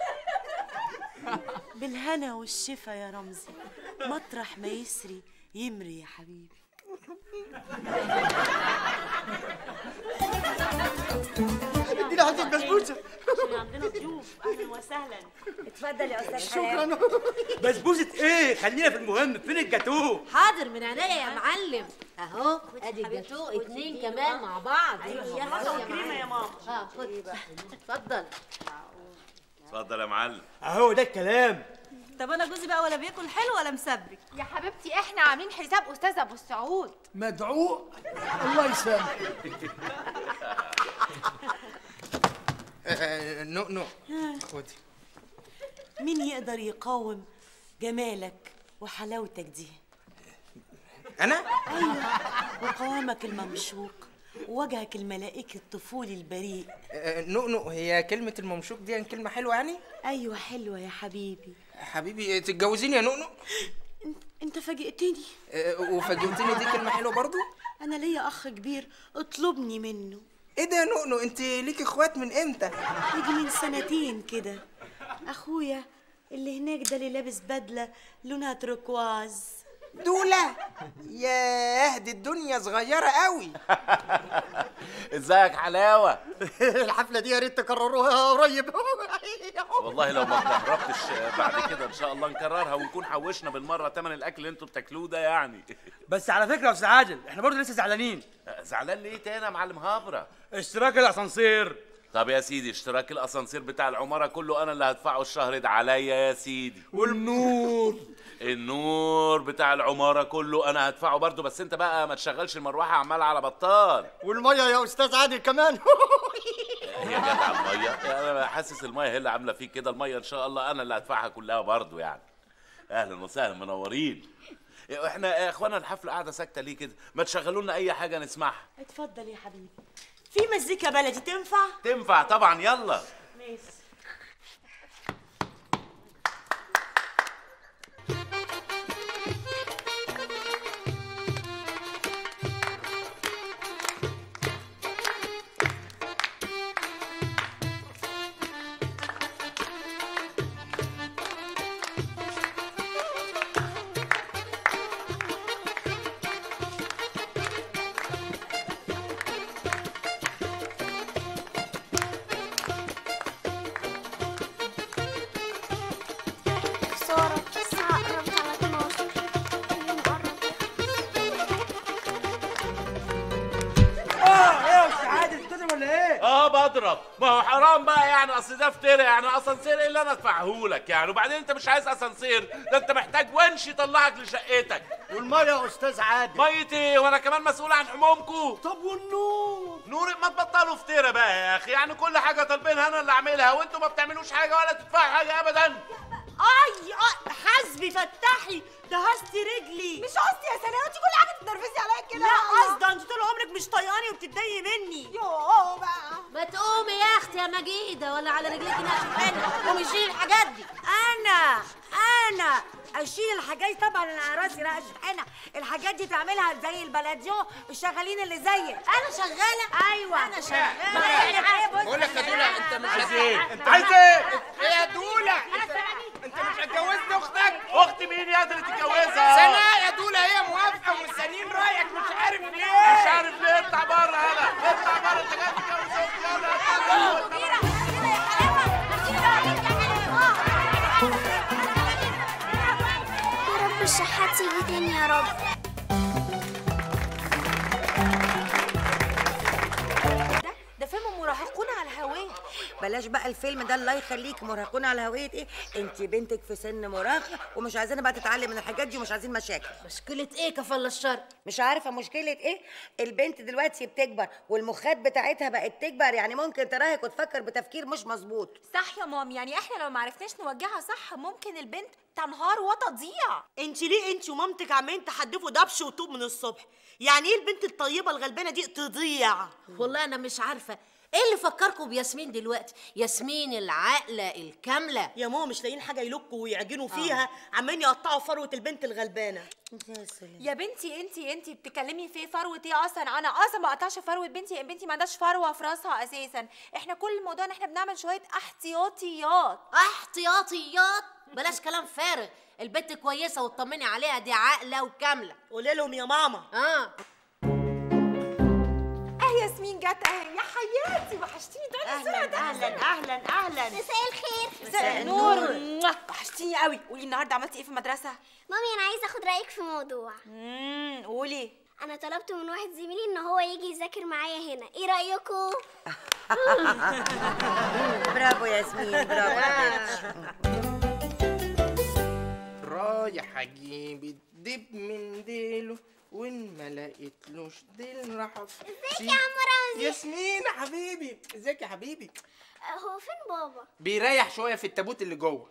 بالهنا والشفا يا رمزي، مطرح ما يسري يمري يا حبيبي. اديني حته تاخد بسبوسه عشان عندنا ضيوف. اهلا وسهلا. اتفضل يا استاذ شكرا. بسبوسه ايه؟ خلينا في المهم، فين الجاتوه؟ حاضر من عينيا يا معلم. اهو ادي الجاتوه اتنين كمان مع بعض. يا هلا وكريمه يا ماما. اه خد اتفضل. اتفضل يا معلم. اهو ده الكلام. طب انا جوزي بقى ولا بياكل حلو ولا مسبك؟ يا حبيبتي احنا عاملين حساب استاذ ابو السعود. مدعو الله يسامحك. نو نو خدي. مين يقدر يقاوم جمالك وحلاوتك دي؟ انا؟ ايوه، وقوامك الممشوق ووجهك الملائكي الطفولي البريء. نو نو هي كلمة الممشوق دي يعني كلمة حلوة يعني؟ ايوه حلوة يا حبيبي. حبيبي تتجوزيني يا نونو؟ انت فاجئتني. وفاجئتني دي كلمة حلوة برضو؟ انا ليا اخ كبير اطلبني منه. ايه ده يا نونو؟ انت ليكي اخوات من امتى؟ يجي من سنتين كده. اخويا اللي هناك ده اللي لابس بدلة لونها تركواز. دولة؟ ياه دي الدنيا صغيرة قوي. ازيك حلاوة؟ الحفلة دي يا ريت تكرروها قريب. والله لو ما اتكهربتش بعد كده ان شاء الله نكررها ونكون حوشنا بالمرة تمن الاكل اللي انتوا بتاكلوه ده يعني. بس على فكرة يا استاذ عادل احنا برضه لسه زعلانين. زعلان ليه تاني يا معلم هابرة؟ اشتراك الاسانسير. طب يا سيدي اشتراك الاسانسير بتاع العمارة كله انا اللي هدفعه الشهر ده عليا يا سيدي. والنور النور بتاع العمارة كله انا هدفعه برضه، بس انت بقى ما تشغلش المروحة عمال على بطال. والمية يا استاذ عادل كمان. هي جت على المية؟ انا حاسس المية هي اللي عاملة فيك كده، المية ان شاء الله انا اللي هدفعها كلها برضه يعني. اهلا وسهلا منورين. احنا يا اخوانا الحفلة قاعدة ساكتة ليه كده؟ ما تشغلوا لنا اي حاجة نسمعها. اتفضل يا حبيبي. في مزيكا بلدي تنفع؟ تنفع طبعا، يلا. ماشي. بضرب، ما هو حرام بقى يعني، اصل ده فترة يعني. اسانسير ايه اللي انا ادفعهولك يعني؟ وبعدين انت مش عايز اسانسير، ده انت محتاج ونش يطلعك لشقتك. والميه يا استاذ عادل. ميه ايه وانا كمان مسؤول عن حمومكم؟ طب والنور؟ نور ما تبطلوا فترة بقى يا اخي، يعني كل حاجه طالبينها انا اللي اعملها وانتوا ما بتعملوش حاجه ولا تدفعوا حاجه ابدا. اي اي حسبي فتحي دهستي رجلي. مش قصدي يا سناء، انت كل حاجه تتنرفزي عليا كده. لا قصدي انت طول عمرك مش طيقاني وبتتضايقي مني. يوه بقى ما تقومي يا اختي يا مجيده، ولا على رجليك ناشفه. قومي شيلي الحاجات دي. انا انا اشيل الحاجات دي طبعا. انا على راسي رقش. انا الحاجات دي تعملها زي البلديو الشغالين اللي زيك. انا شغاله. ايوه انا شغاله. بقول لك يا دوله انت مش عايز ايه؟ انت عايز ايه؟ ايه يا دوله؟ انت مش هتجوزني اختك؟ اختي مين يا اللي تتجوزها؟ سناء يا دوله هي موافقه ومستنيين رايك مش عارف ليه. مش عارف ليه. اطلع بره يلا، اطلع بره. انت جاي تتجوز اختي؟ يلا يا رب الشحات يجي تاني يا رب. ده فيلم مراهقون على الهوية. بلاش بقى الفيلم ده الله يخليك. مراهقون على هوية ايه؟ انت بنتك في سن مراهقة ومش عايزانا بقى تتعلم من الحاجات دي ومش عايزين مشاكل. مشكلة ايه كفل الشر؟ مش عارفة مشكلة ايه؟ البنت دلوقتي بتكبر والمخات بتاعتها بقت تكبر، يعني ممكن تراهق وتفكر بتفكير مش مظبوط. صح يا مام، يعني احنا لو ما عرفناش نوجهها صح ممكن البنت تنهار وتضيع. انت ليه انت ومامتك عمالين تحدفوا دبش وطوب من الصبح؟ يعني ايه البنت الطيبة الغلبانة دي تضيع؟ والله انا مش عارفة ايه اللي فكركم بياسمين دلوقتي؟ ياسمين العاقله الكامله. يا ماما مش لاقيين حاجه يلقوا ويعجنوا فيها. آه. عمالين يقطعوا فروه البنت الغلبانه. يا بنتي انتي انتي بتتكلمي في فروه ايه اصلا؟ انا اصلا ما قطعش فروه بنتي. بنتي ما عندهاش فروه في راسها اساسا. احنا كل الموضوع ان احنا بنعمل شويه احتياطيات. احتياطيات؟ بلاش كلام فارغ. البنت كويسه وتطمني عليها، دي عاقله وكامله. قولي لهم يا ماما. اه اه ياسمين جت اهي. يا حياتي وحشتيني. تعالي بسرعه. اهلا اهلا اهلا اهلا. مساء الخير. مساء النور. وحشتيني قوي. قولي النهارده عملتي ايه في المدرسه؟ مامي انا عايزه اخد رايك في موضوع. امم قولي. انا طلبت من واحد زميلي ان هو يجي يذاكر معايا هنا، ايه رايكم؟ برافو ياسمين، برافو. رايح اجيب الدب من ديله وان ما لقيتلوش ديل راح ازيك يا عم رمزي؟ ياسمين يا حبيبي. ازيك يا حبيبي؟ هو فين بابا؟ بيريح شويه في التابوت اللي جوه.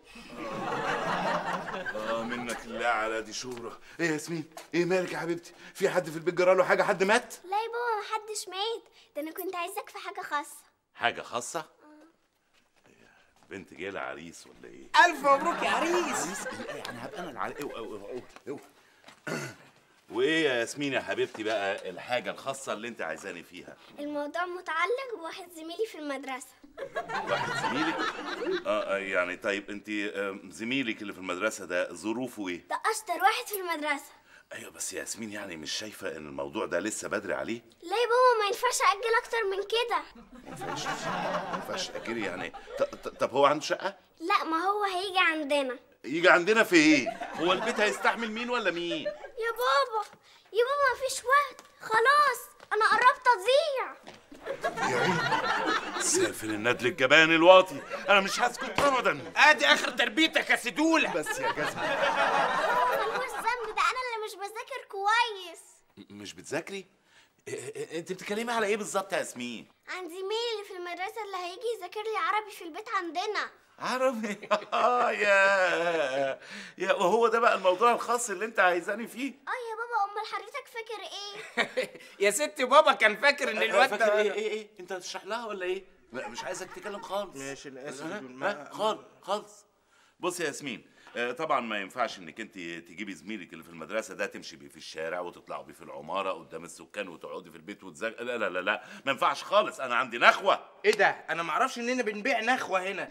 اه منك الله على دي شهرة. ايه يا ياسمين؟ ايه مالك يا حبيبتي؟ في حد في البيت جرى له حاجه؟ حد مات؟ لا يا بابا محدش مات، ده انا كنت عايزاك في حاجه خاصه. حاجه خاصه؟ بنت جايه لها عريس ولا ايه؟ الف مبروك يا عريس. عريس ايه؟ يعني هبقى انا العريس. اوعى اوعى اوعى. وايه يا ياسمين يا حبيبتي بقى الحاجه الخاصه اللي انت عايزاني فيها؟ الموضوع متعلق بواحد زميلي في المدرسه. واحد زميلك؟ اه يعني طيب انت زميلك اللي في المدرسه ده ظروفه ايه؟ ده اشطر واحد في المدرسه. ايوه بس يا ياسمين يعني مش شايفه ان الموضوع ده لسه بدري عليه؟ لا يا بابا ما ينفعش اجل اكتر من كده. ما ينفعش ما ينفعش اجري يعني. طب هو عنده شقه؟ لا ما هو هيجي عندنا. يجي عندنا في ايه؟ هو البيت هيستحمل مين ولا مين؟ يا بابا يا بابا مفيش وقت خلاص انا قربت اضيع. يا عيني سافل الندل الجبان الواطي. انا مش هسكت ابدا. ادي اخر تربيتك يا سدوله. بس يا جزمه ملوش ذنب، ده انا اللي مش بذاكر كويس. مش بتذاكري؟ انت بتتكلمي على ايه بالظبط يا ياسمين؟ عن زميلي اللي في المدرسه اللي هيجي يذاكر لي عربي في البيت عندنا. عربي؟ اه يا يا وهو ده بقى الموضوع الخاص اللي انت عايزاني فيه؟ اه يا بابا امال حضرتك فاكر ايه؟ يا ست بابا كان فاكر ان الواد ده فاكر ايه ايه ايه؟ انت هتشرح لها ولا ايه؟ لا مش عايزك تتكلم خالص. ماشي انا اسف. ما... خالص خالص. بص يا ياسمين طبعا ما ينفعش انك انت تجيبي زميلك اللي في المدرسه ده تمشي بيه في الشارع وتطلعوا بيه في العماره قدام السكان وتقعدي في البيت وتذاكري. لا لا لا لا ما ينفعش خالص. انا عندي نخوه. ايه ده؟ انا ما اعرفش اننا بنبيع نخوه هنا.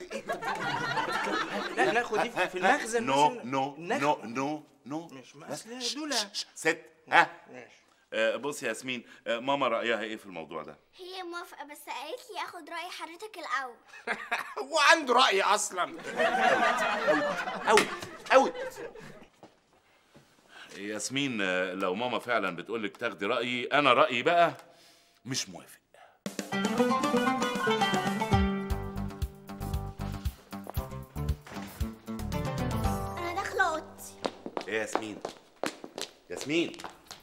لا نخوه دي في المخزن. نو نو نو نو نو مش اصل دول ست. ها ماشي. آه بص يا ياسمين آه ماما رايها ايه في الموضوع ده؟ هي موافقه بس قالت لي اخد راي حضرتك الاول. هو عنده راي اصلا؟ اوت اوت ياسمين آه لو ماما فعلا بتقولك تاخدي رايي انا رايي بقى مش موافق. انا داخله اوضتي. ايه يا ياسمين؟ ياسمين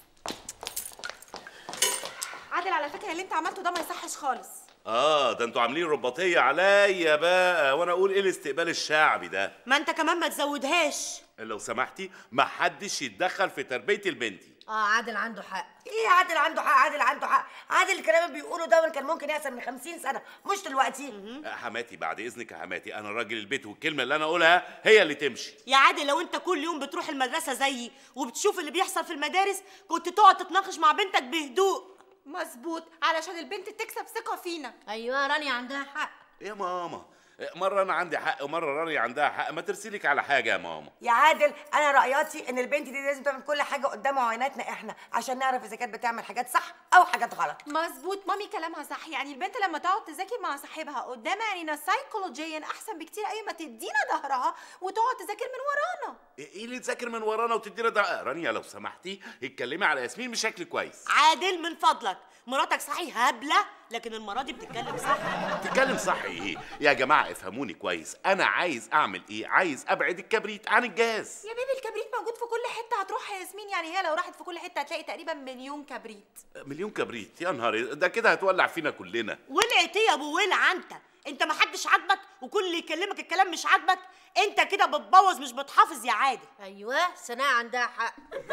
عادل على فكره اللي انت عملته ده ما يصحش خالص. اه ده انتوا عاملين رباطيه عليا بقى وانا اقول ايه الاستقبال الشعبي ده؟ ما انت كمان ما تزودهاش. لو سمحتي ما حدش يتدخل في تربيه البنتي. اه عادل عنده حق. ايه عادل عنده حق؟ عادل عنده حق. عادل الكلام اللي بيقوله ده كان ممكن يحصل من خمسين سنه مش دلوقتي. حماتي بعد اذنك يا حماتي انا راجل البيت والكلمه اللي انا اقولها هي اللي تمشي. يا عادل لو انت كل يوم بتروح المدرسه زيي وبتشوف اللي بيحصل في المدارس كنت تقعد تتناقش مع بنتك بهدوء. مظبوط علشان البنت تكسب ثقه فينا. ايوه رانيا عندها حق. يا ماما مرة أنا عندي حق ومرة رانيا عندها حق. ما ترسلك على حاجة يا ماما. يا عادل أنا رأياتي إن البنت دي لازم تعمل كل حاجة قدام عيناتنا إحنا عشان نعرف إذا كانت بتعمل حاجات صح أو حاجات غلط. مظبوط مامي كلامها صح. يعني البنت لما تقعد تذاكر مع صاحبها قدام عينينا سايكولوجيا أحسن بكتير أي ما تدينا ظهرها وتقعد تذاكر من ورانا. إيه اللي تذاكر من ورانا وتدينا ده؟ رانيا لو سمحتي اتكلمي على ياسمين بشكل كويس. عادل من فضلك مراتك صحيح هبله لكن المره دي بتتكلم صح. بتتكلم صح ايه؟ يا جماعه افهموني كويس. انا عايز اعمل ايه؟ عايز ابعد الكبريت عن الجاز. يا بيبي الكبريت موجود في كل حته هتروح يا ياسمين. يعني هي لو راحت في كل حته هتلاقي تقريبا مليون كبريت. مليون كبريت يا نهار ده كده هتولع فينا كلنا. ولعت ايه يا ابو ولع انت؟ انت ما حدش عاجبك وكل اللي يكلمك الكلام مش عاجبك. انت كده بتبوظ مش بتحافظ يا عادل. ايوه سناء عندها حق.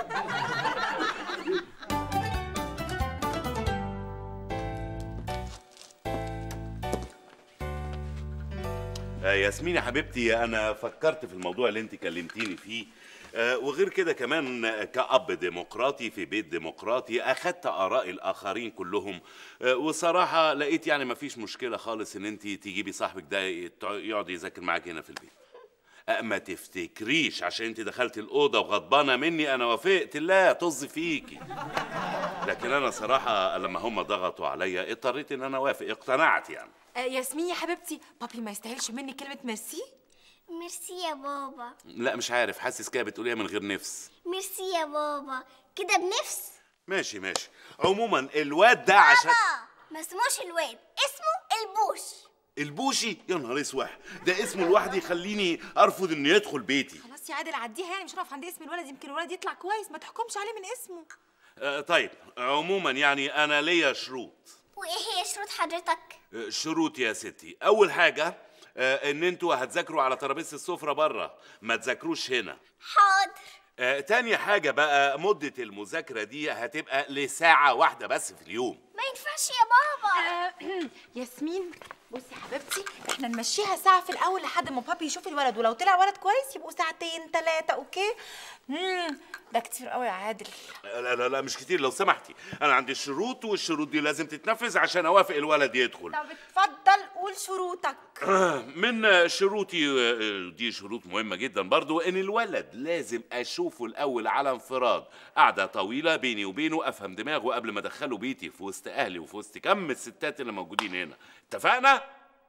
آه ياسمين يا حبيبتي انا فكرت في الموضوع اللي انت كلمتيني فيه. آه وغير كده كمان كأب ديمقراطي في بيت ديمقراطي اخدت اراء الاخرين كلهم. آه وصراحه لقيت يعني مفيش مشكله خالص ان انت تجيبي صاحبك ده يقعد يذاكر معاك هنا في البيت. آه ما تفتكريش عشان انت دخلت الاوضه وغضبانه مني انا وافقت. لا طز فيكي. لكن انا صراحه لما هم ضغطوا عليا اضطريت ان انا اوافق، اقتنعت يعني. آه ياسمين يا حبيبتي، بابي ما يستاهلش مني كلمه ميرسي. ميرسي يا بابا. لا مش عارف، حاسس كده بتقوليها من غير نفس. ميرسي يا بابا كده بنفس. ماشي ماشي. عموما الواد ده عشان بابا ما اسموش الواد، اسمه البوش. البوشي؟ يا نهار اسود، ده اسمه لوحده يخليني ارفض انه يدخل بيتي. خلاص يا عادل عديها، يعني مش هنقف عند اسم الولد، يمكن الولد يطلع كويس، ما تحكمش عليه من اسمه. آه طيب عموما يعني انا ليا شروط. وايه هي شروط حضرتك؟ آه شروط يا ستي، اول حاجه آه ان انتوا هتذاكروا على ترابيزه السفره بره، ما تذاكروش هنا. حاضر. آه تاني حاجه بقى، مده المذاكره دي هتبقى لساعه واحده بس في اليوم. ما ينفعش يا بابا. آه ياسمين بصي يا حبيبتي، احنا نمشيها ساعه في الاول لحد ما بابي يشوف الولد، ولو طلع ولد كويس يبقوا ساعتين ثلاثه. اوكي؟ امم ده كتير قوي يا عادل. لا لا لا مش كتير لو سمحتي، انا عندي الشروط والشروط دي لازم تتنفذ عشان اوافق الولد يدخل. طب اتفضل قول شروطك. من شروطي، دي شروط مهمه جدا برضو، ان الولد لازم اشوفه الاول على انفراد، قعده طويله بيني وبينه، افهم دماغه قبل ما ادخله بيتي في وسط اهلي وفي وسط كم الستات اللي موجودين هنا. اتفقنا؟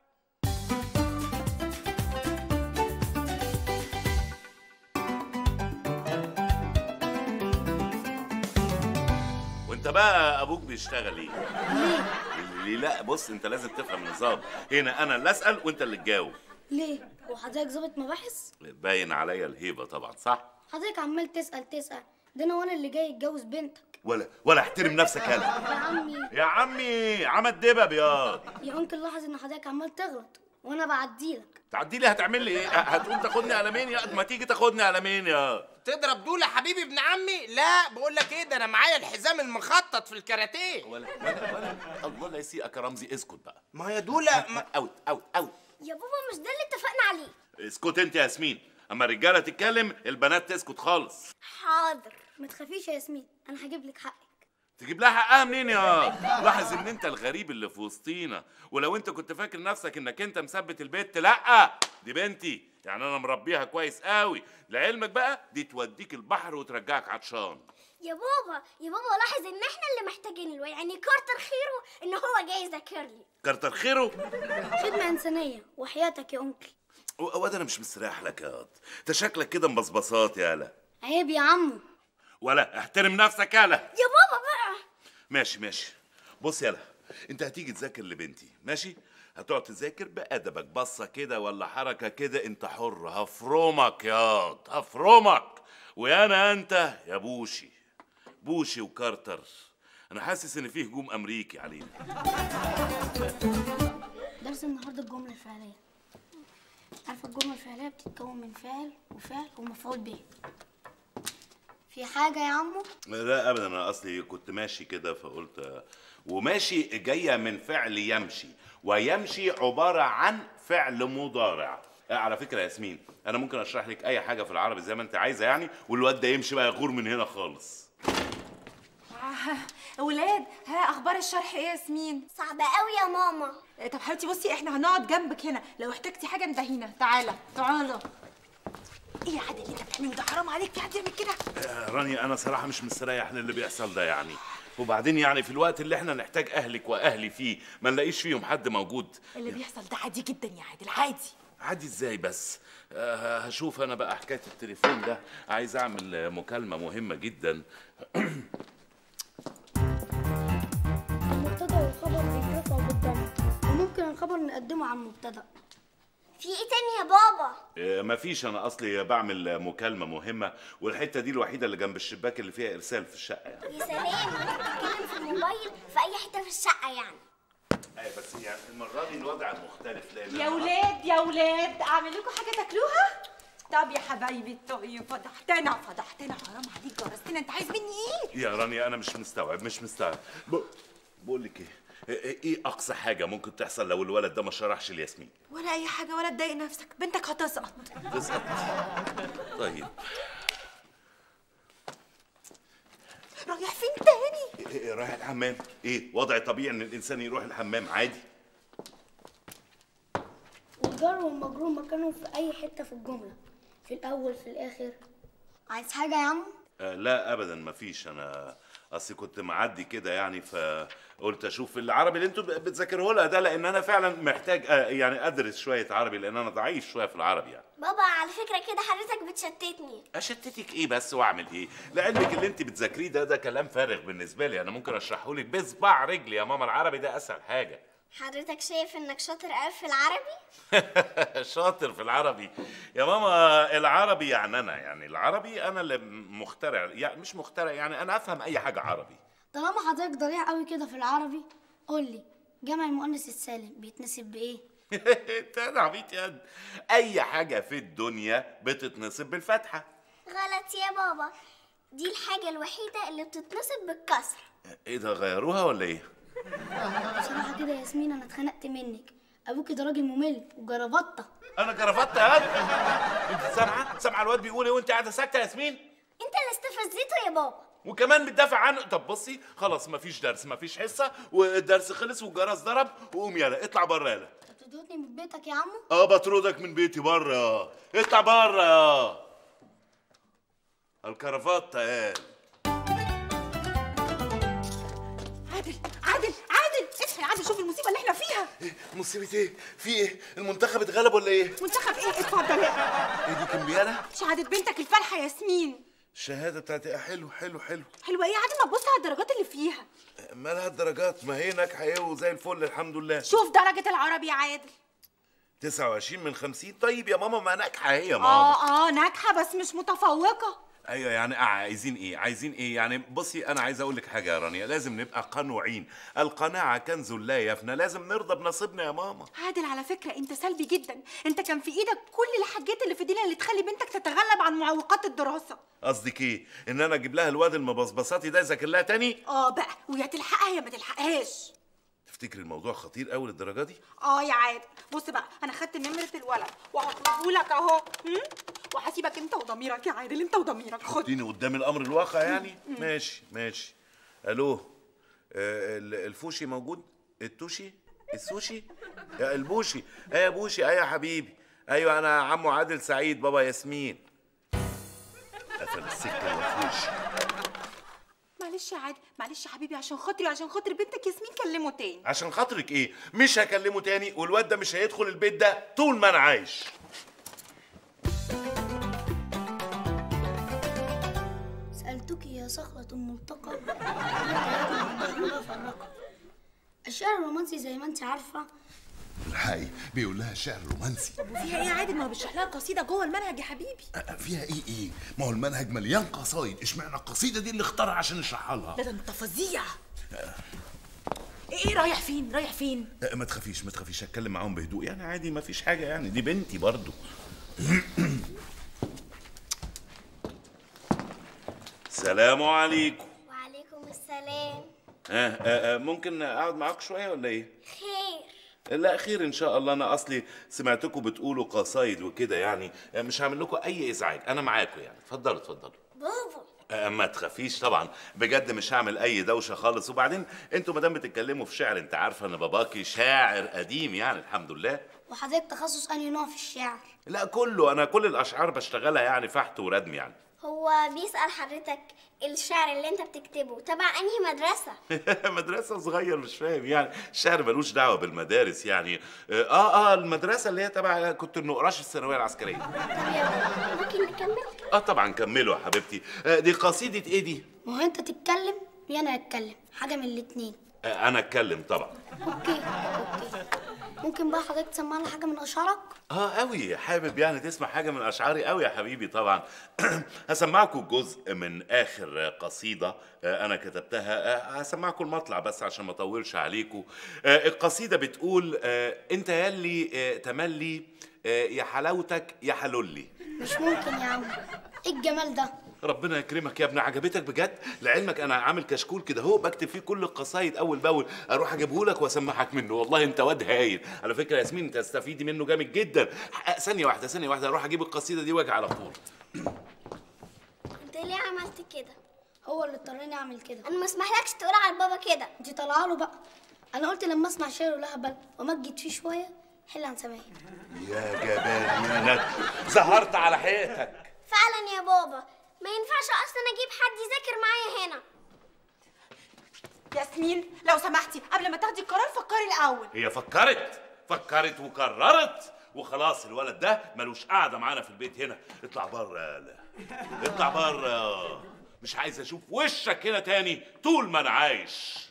وانت بقى ابوك بيشتغل ايه؟ ليه؟ لا بص، انت لازم تفهم النظام، هنا انا اللي اسال وانت اللي تجاوب. ليه؟ هو حضرتك ظابط مباحث؟ باين عليا الهيبه طبعا، صح؟ حضرتك عمال تسأل تسأل، ده انا وانا اللي جاي اتجوز بنتك. ولا ولا احترم نفسك يالا. يا عمي يا عمي عمل دبب يا يا انكل، لاحظ ان حضرتك عمال تغلط وانا بعديلك. تعدي لي؟ هتعمل لي ايه؟ هتقوم تاخدني على مين يا؟ ما تيجي تاخدني على مين يا؟ تضرب دول يا حبيبي ابن عمي؟ لا بقول لك ايه، ده انا معايا الحزام المخطط في الكاراتيه. ولا ولا ولا الله لا يسيئك يا رمزي، اسكت بقى. ما هي دوله ما... اوت اوت اوت. يا بابا مش ده اللي اتفقنا عليه. اسكت انت يا ياسمين، اما الرجاله تتكلم البنات تسكت خالص. حاضر، ما تخافيش يا ياسمين، انا هجيب لك حقك. تجيب لها حقها منين يا؟ لاحظ ان انت الغريب اللي في وسطينا، ولو انت كنت فاكر نفسك انك انت مثبت البيت، لا دي بنتي، يعني انا مربيها كويس قوي، لعلمك بقى دي توديك البحر وترجعك عطشان. يا بابا يا بابا لاحظ ان احنا اللي محتاجين الواد، يعني كتر خيره ان هو جاي يذاكر لي. كتر خيره؟ خدمه انسانيه وحياتك يا انكل. واد انا مش مستريح لك يا واد، انت شكلك كده مبصبصات يالا. عيب يا عمو. ولا احترم نفسك يالا. يا بابا بقى. ماشي ماشي، بص يالا، انت هتيجي تذاكر لبنتي، ماشي؟ هتقعد تذاكر بأدبك، بصة كده ولا حركة كده، انت حر، هفرمك ياض هفرمك. ويانا انت يا بوشي، بوشي وكارتر، انا حاسس ان فيه هجوم امريكي علينا. درس النهارده الجملة الفعلية. عارفة الجملة الفعلية بتتكون من فاعل وفعل ومفعول به. في حاجة يا عمو؟ لا ابدا، انا اصلي كنت ماشي كده فقلت، وماشي جايه من فعل يمشي، ويمشي عباره عن فعل مضارع. على فكره يا ياسمين، انا ممكن اشرح لك اي حاجه في العربي زي ما انت عايزه يعني، والواد ده يمشي بقى يغور من هنا خالص. ولاد، ها اخبار الشرح ايه يا ياسمين؟ صعبه قوي يا ماما. طب حبيبتي بصي، احنا هنقعد جنبك هنا، لو احتجتي حاجه انتهينا. تعالى تعالى. ايه يا عادل اللي انت بتعمله ده؟ حرام عليك، في حد يعمل كده؟ آه رانيا، انا صراحه مش مستريح للي بيحصل ده يعني، وبعدين يعني في الوقت اللي احنا نحتاج اهلك واهلي فيه ما نلاقيش فيهم حد موجود. اللي بيحصل ده عادي جدا يا عادل، عادي. عادي ازاي بس؟ آه هشوف انا بقى حكايه التليفون ده، عايز اعمل مكالمه مهمه جدا. المبتدأ والخبر بيترفعوا بالضم، وممكن الخبر نقدمه على المبتدأ. في ايه تاني يا بابا؟ آه مفيش، انا اصلي بعمل مكالمه مهمه، والحته دي الوحيده اللي جنب الشباك اللي فيها ارسال في الشقه يعني. يا سلام، انت بتتكلم في الموبايل في اي حته في الشقه يعني. ايوه بس يعني المره دي الوضع مختلف. لان يا ولاد يا ولاد، اعمل لكم حاجه تاكلوها؟ طب يا حبايبي طيب، فضحتنا فضحتنا، حرام عليك جرستنا، انت عايز مني ايه؟ يا رانيا انا مش مستوعب مش مستوعب. ب... بقول لك ايه، ايه اقصى حاجه ممكن تحصل لو الولد ده ما شرحش لياسمين؟ ولا اي حاجه، ولا تضايق نفسك، بنتك هتسقط. تسقط؟ طيب رايح فين تاني؟ إيه رايح الحمام. ايه وضع طبيعي ان الانسان يروح الحمام عادي. والجر والمجرور مكانهم في اي حته في الجمله، في الاول في الاخر. عايز حاجه يا عم؟ آه لا ابدا مفيش. انا اصلي كنت معدي كده يعني، فقلت اشوف العربي اللي انتوا بتذاكروه لها ده، لان انا فعلا محتاج آه يعني ادرس شويه عربي، لان انا ضعيف شويه في العربي يعني. بابا على فكرة كده حضرتك بتشتتني. اشتتك ايه بس واعمل ايه؟ لعلمك اللي انت بتذاكريه ده ده كلام فارغ بالنسبه لي، انا ممكن اشرحه لك بصباع رجلي يا ماما. العربي ده اسهل حاجه. حضرتك شايف انك شاطر قوي في العربي؟ شاطر في العربي يا ماما؟ العربي يعني انا يعني العربي انا اللي مخترع، يعني مش مخترع، يعني انا افهم اي حاجه عربي. طالما حضرتك ضريع قوي كده في العربي، قول لي جمع المؤنث السالم بيتنسب بايه؟ انت انا عبيط يا قد. اي حاجه في الدنيا بتتنصب بالفتحه. غلط يا بابا، دي الحاجة الوحيدة اللي بتتنصب بالكسر. ايه ده غيروها ولا ايه؟ بصراحة كده يا ياسمين انا اتخنقت منك، ابوكي ده راجل ممل وجربطة. انا جربطة يا قد؟ انت سامعه؟ سامعه الواد بيقول ايه وانت قاعده ساكته يا ياسمين؟ انت اللي استفزيته يا بابا. وكمان بتدافع عنه. طب بصي خلاص مفيش درس، مفيش حصه، والدرس خلص والجرس ضرب، وقوم يالا اطلع بره يالا. انت بتطردني من بيتك يا عمو؟ اه بطردك من بيتي بره. اطلع بره. الكرافته يا عادل عادل عادل اصحى يا عادل، شوف المصيبه اللي احنا فيها. ايه مصيبه ايه؟ في ايه؟ المنتخب اتغلب ولا ايه؟ منتخب ايه؟ اتفضل. ايه دي كمبياله؟ شهاده بنتك الفالحه ياسمين. الشهاده بتاعتي حلو حلو حلو. حلوه ايه يا عادل؟ ما تبص على الدرجات اللي فيها. مالها الدرجات؟ ما هي ناجحه ايه وزي الفل الحمد لله. شوف درجه العربي يا عادل تسعة وعشرين من خمسين. طيب يا ماما ما ناجحه هي يا ماما. اه اه ناجحه بس مش متفوقه. ايوه يعني آه عايزين ايه؟ عايزين ايه؟ يعني بصي انا عايز اقول لك حاجه يا رانيا، لازم نبقى قنوعين، القناعه كنز لا يفنى، لازم نرضى بنصيبنا يا ماما. عادل على فكره انت سلبي جدا، انت كان في ايدك كل الحاجات اللي في الدنيا اللي تخلي بنتك تتغلب عن معوقات الدراسه. قصدك ايه؟ ان انا اجيب لها الواد المبصبصاتي ده يذاكر لها تاني؟ اه بقى، ويا تلحقها يا ما تلحقهاش. تفتكري الموضوع خطير قوي للدرجه دي؟ اه يا عادل بص بقى، انا خدت نمره الولد وهطلبه لك اهو، وهسيبك انت وضميرك يا عادل، انت وضميرك. خد اديني قدام الامر الواقع يعني. ماشي ماشي. الو آه الفوشي موجود؟ التوشي؟ السوشي؟ يا البوشي. ايه يا بوشي؟ ايه يا حبيبي؟ ايوه انا عمو عادل سعيد بابا ياسمين. قفل السكه الوفوش. معلش يا عادل، معلش يا حبيبي، عشان خاطري عشان خاطر بنتك ياسمين كلمه تاني. عشان خاطرك ايه؟ مش هكلمه تاني، والواد ده مش هيدخل البيت ده طول ما انا عايش. سألتك يا صخرة ملتقى الشعر الرومانسي زي ما انت عارفة الحقيقي بيقول لها شعر رومانسي. طب وفيها ايه يا عادل؟ ما هو بيشرح لها قصيده جوه المنهج يا حبيبي. فيها ايه ايه؟ ما هو المنهج مليان قصايد، اشمعنى القصيده دي اللي اختارها عشان يشرحها لها؟ ده انت فظيع. ايه رايح فين؟ رايح فين؟ ما تخافيش ما تخافيش، هتكلم معاهم بهدوء يعني عادي، ما فيش حاجه يعني، دي بنتي برضو. السلام عليكم. وعليكم السلام. آه, آه, اه ممكن اقعد معاك شويه ولا ايه؟ خير. لا خير ان شاء الله. انا اصلي سمعتكم بتقولوا قصايد وكده يعني، مش هعمل لكم اي ازعاج، انا معاكم يعني. اتفضلوا اتفضلوا. بابا آه ما تخافيش طبعا، بجد مش هعمل اي دوشه خالص. وبعدين انتوا ما دام بتتكلموا في شعر، انت عارفه ان باباكي شاعر قديم يعني الحمد لله. وحضرتك تخصص انهي نوع في الشعر؟ لا كله، انا كل الاشعار بشتغلها يعني فحت وردم يعني. هو بيسأل حضرتك الشعر اللي انت بتكتبه تبع انهي مدرسة؟ مدرسة صغير مش فاهم يعني، الشعر ملوش دعوة بالمدارس يعني. اه اه المدرسة اللي هي تبع كنت النقراش الثانوية العسكرية. طب يلا ممكن نكمل؟ اه طبعا كملوا يا حبيبتي. آه دي قصيدة ايه دي؟ ما هو انت تتكلم يا انا اتكلم، حاجة من الاتنين. آه انا اتكلم طبعا. اوكي اوكي. ممكن بقى حضرتك تسمعنا حاجة من اشعارك؟ اه قوي، حابب يعني تسمع حاجة من اشعاري قوي يا حبيبي طبعا. هسمعكم جزء من اخر قصيدة آه انا كتبتها. آه هسمعكم المطلع بس عشان ما اطولش عليكم. آه القصيدة بتقول آه انت ياللي آه تملي آه يا حلاوتك يا حلولي. مش ممكن يا عم، ايه الجمال ده؟ ربنا يكرمك يا ابني، عجبتك بجد؟ لعلمك انا عامل كشكول كده اهو بكتب فيه كل القصايد اول باول، اروح اجيبه لك واسمعك منه. والله انت واد هايل على فكره يا ياسمين، انت تستفيدي منه جامد جدا. ثانيه واحده ثانيه واحده، اروح اجيب القصيده دي واجي على طول. انت ليه عملت كده؟ هو اللي اضطرني اعمل كده. انا ما اسمحلكش تقول على بابا كده. انت طالعه له بقى. انا قلت لما اسمع شعر ولهبل وامجد فيه شويه حل عن سماعي. يا جبان يا ند، ظهرت على حقيقتك فعلا يا بابا، ما ينفعش اصلا اجيب حد يذاكر معايا هنا. ياسمين لو سمحتي قبل ما تاخدي القرار فكري الاول. هي فكرت فكرت وقررت وخلاص. الولد ده ملوش قاعده معانا في البيت هنا. اطلع بره، لا اطلع بره، مش عايز اشوف وشك هنا تاني طول ما انا عايش.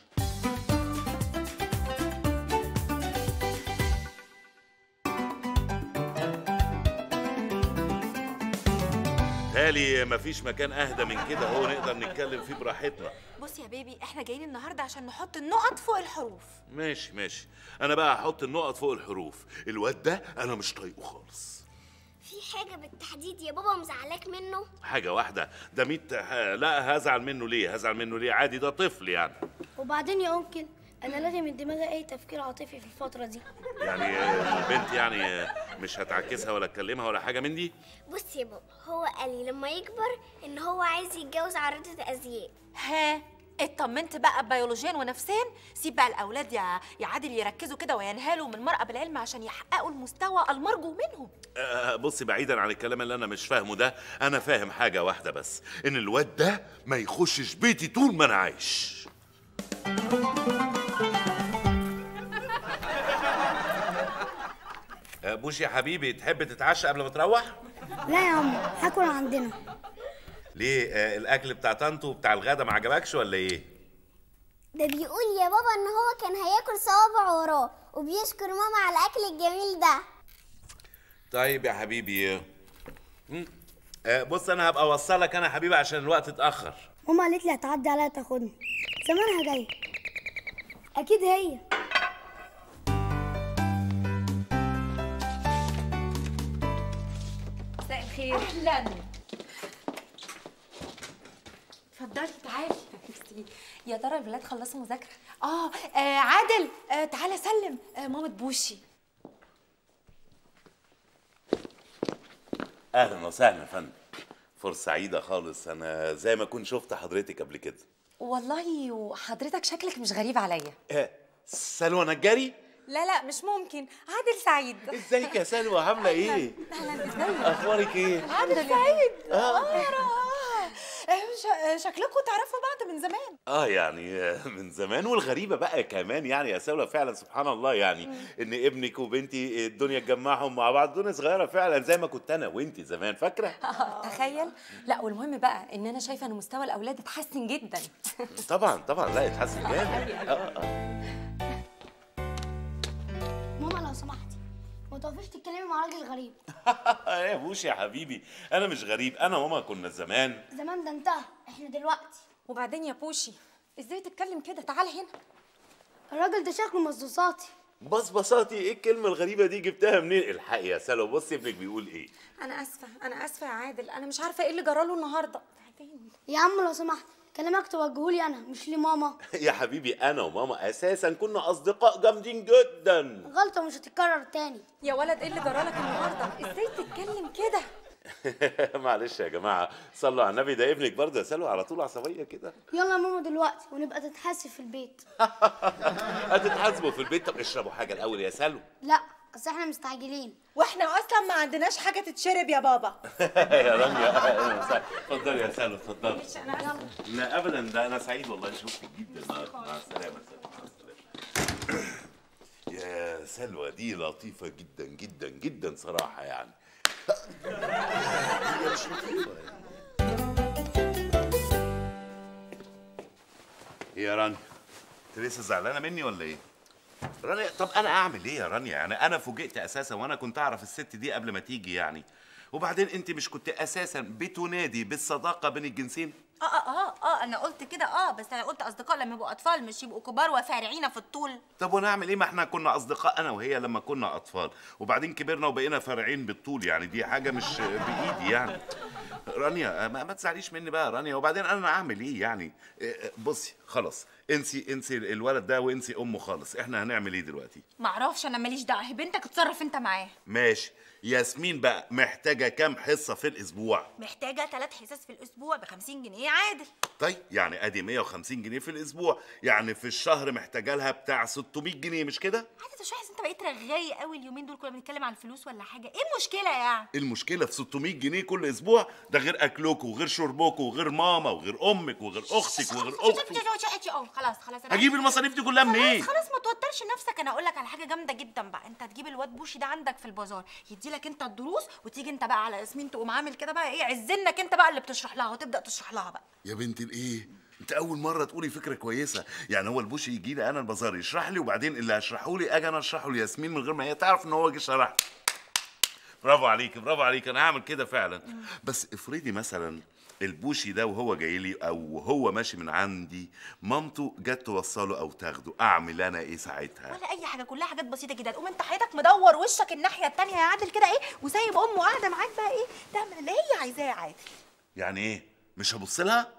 تالي مفيش مكان اهدى من كده هو نقدر نتكلم فيه براحتنا. بص يا بيبي احنا جايين النهارده عشان نحط النقط فوق الحروف. ماشي ماشي، انا بقى هحط النقط فوق الحروف. الواد ده انا مش طايقه خالص. في حاجه بالتحديد يا بابا مزعلاك منه؟ حاجه واحده ده ميت. لا هزعل منه ليه؟ هزعل منه ليه؟ عادي ده طفل يعني. وبعدين يا انكل انا لازم من دماغي اي تفكير عاطفي في الفتره دي. يعني البنت يعني مش هتعكسها ولا تكلمها ولا حاجه من دي؟ بص يا بابا هو قال لي لما يكبر ان هو عايز يتجوز عارضة ازياء. ها اطمنت بقى بيولوجيا ونفسيا؟ سيب بقى الاولاد يا يا عادل يركزوا كده وينهالوا من المرأة بالعلم عشان يحققوا المستوى المرجو منهم. أه بصي بعيدا عن الكلام اللي انا مش فاهمه ده، انا فاهم حاجه واحده بس، ان الواد ده ما يخشش بيتي طول ما انا عايش. بوشي يا حبيبي تحب تتعشى قبل ما تروح؟ لا يا عم هاكل عندنا. ليه آه الاكل بتاع طنطو بتاع الغدا ما عجبكش ولا ايه؟ ده بيقول يا بابا ان هو كان هياكل صوابع وراه وبيشكر ماما على الاكل الجميل ده. طيب يا حبيبي آه بص انا هبقى اوصلك انا يا حبيبي عشان الوقت اتاخر. ماما قالت لي هتعدي عليا تاخدني، زمانها جايه. اكيد هي. مساء الخير. اهلا اتفضلي تعالي. يا ترى الولاد خلصوا مذاكره؟ آه, اه عادل آه تعالى سلم آه مامة بوشي. اهلا وسهلا يا فندم، فرصه سعيده خالص. انا زي ما كنت شفت حضرتك قبل كده. والله وحضرتك شكلك مش غريب عليا. ايه سلوى نجاري؟ لا لا مش ممكن. عادل سعيد. ازيك يا سلوى عامله ايه؟ اهلا ازيك؟ اخبارك ايه؟ عادل سعيد. اه, آه. شكلكم تعرفوا بعض من زمان. اه يعني من زمان. والغريبه بقى كمان يعني يا سلوى فعلا سبحان الله يعني مم. ان ابنك وبنتي الدنيا تجمعهم مع بعض. دنيا صغيره فعلا زي ما كنت انا وانتي زمان فاكره. تخيل. لا والمهم بقى ان انا شايفه ان مستوى الاولاد اتحسن جدا. طبعا طبعا لا اتحسن جامد. اه اه ماما لو سمحتي ما تقفيش تتكلمي مع راجل غريب. يا بوشي يا حبيبي انا مش غريب، انا وماما كنا زمان. زمان ده انتهى، احنا دلوقتي. وبعدين يا بوشي ازاي تتكلم كده؟ تعال هنا. الراجل ده شكله مصدوصاتي. بصبصاتي؟ ايه الكلمه الغريبه دي جبتها منين؟ الحقي يا سلوى بصي ابنك بيقول ايه. انا اسفه انا اسفه يا عادل، انا مش عارفه ايه اللي جراله النهارده. يا عم لو سمحت كلامك توجهولي انا مش لماما. يا حبيبي انا وماما اساسا كنا اصدقاء جامدين جدا. غلطه مش هتتكرر تاني. يا ولد ايه اللي جرالك النهارده؟ ازاي تتكلم كده؟ معلش يا جماعه صلوا على النبي، ده ابنك برضه يا سلوى على طول عصبيه كده. يلا يا ماما دلوقتي ونبقى تتحاسب في البيت. هتتحاسبوا في البيت؟ طب اشربوا حاجه الاول يا سلوى. لا اصل احنا مستعجلين واحنا اصلا ما عندناش حاجه تتشرب يا بابا. يا رانيا اتفضلي يا سلوى اتفضلي. لا ابدا ده انا سعيد والله شفتك جدا. مع السلامه. مع السلامه. يا سلوى دي لطيفه جدا جدا جدا صراحه يعني. هي مش لطيفه يعني. ايه يا رانيا انت لسه زعلانه مني ولا ايه؟ رانيا طب انا اعمل ايه يا رانيا؟ يعني انا فوجئت اساسا وانا كنت اعرف الست دي قبل ما تيجي يعني. وبعدين انت مش كنت اساسا بتنادي بالصداقه بين الجنسين؟ اه اه اه اه انا قلت كده اه بس انا قلت اصدقاء لما يبقوا اطفال مش يبقوا كبار وفارعين في الطول. طب وانا اعمل ايه؟ ما احنا كنا اصدقاء انا وهي لما كنا اطفال وبعدين كبرنا وبقينا فارعين بالطول يعني دي حاجه مش بايدي يعني. رانيا ما, ما تزعليش مني بقى رانيا. وبعدين انا اعمل ايه يعني؟ بصي خلاص انسي انسي الولد ده وانسي امه خالص. احنا هنعمل ايه دلوقتي؟ معرفش انا ماليش دعوه، هي بنتك اتصرف انت معاها. ماشي. ياسمين بقى محتاجه كام حصه في الاسبوع؟ محتاجه ثلاث حصص في الاسبوع ب خمسين جنيه يا عادل. طيب يعني ادي مية وخمسين جنيه في الاسبوع، يعني في الشهر محتاجه لها بتاع ستمية جنيه مش كده؟ عادل مش عايز انت بقيت رغاي قوي اليومين دول، كنا بنتكلم عن الفلوس ولا حاجه؟ ايه المشكله يعني؟ المشكله في ستمية جنيه كل اسبوع، ده غير اكلكوا وغير شربكوا وغير ماما وغير امك وغير اختك وغير اختك. اه خلاص خلاص هجيب المصاريف دي كلها منين؟ خلاص خلاص ما توترش نفسك. انا اقول لك على حاجه جامده جدا بقى، انت تجيب الواد بوشي ده عندك في البازار يدي لك انت الدروس، وتيجي انت بقى على ياسمين تقوم عامل كده بقى ايه، عزنك انت بقى اللي بتشرح لها وتبدا تشرح لها بقى. يا بنت الايه، انت اول مره تقولي فكره كويسه. يعني هو البوشي يجي لي انا البازار يشرح لي، وبعدين اللي هشرحه لي اجي انا اشرحه لياسمين من غير ما هي تعرف ان هو جه شرح. برافو عليك برافو عليك، انا هعمل كده فعلا. بس افرضي مثلا البوشي ده وهو جاي لي او هو ماشي من عندي مامته جت توصله او تاخده، اعمل انا ايه ساعتها؟ ولا اي حاجه، كلها حاجات بسيطه جدا. تقوم انت حياتك مدور وشك الناحيه التانيه يا عادل كده ايه، وسايب امه قاعده معاك بقى ايه، تعمل اللي هي عايزاه عادي. يعني ايه؟ مش هبص لها؟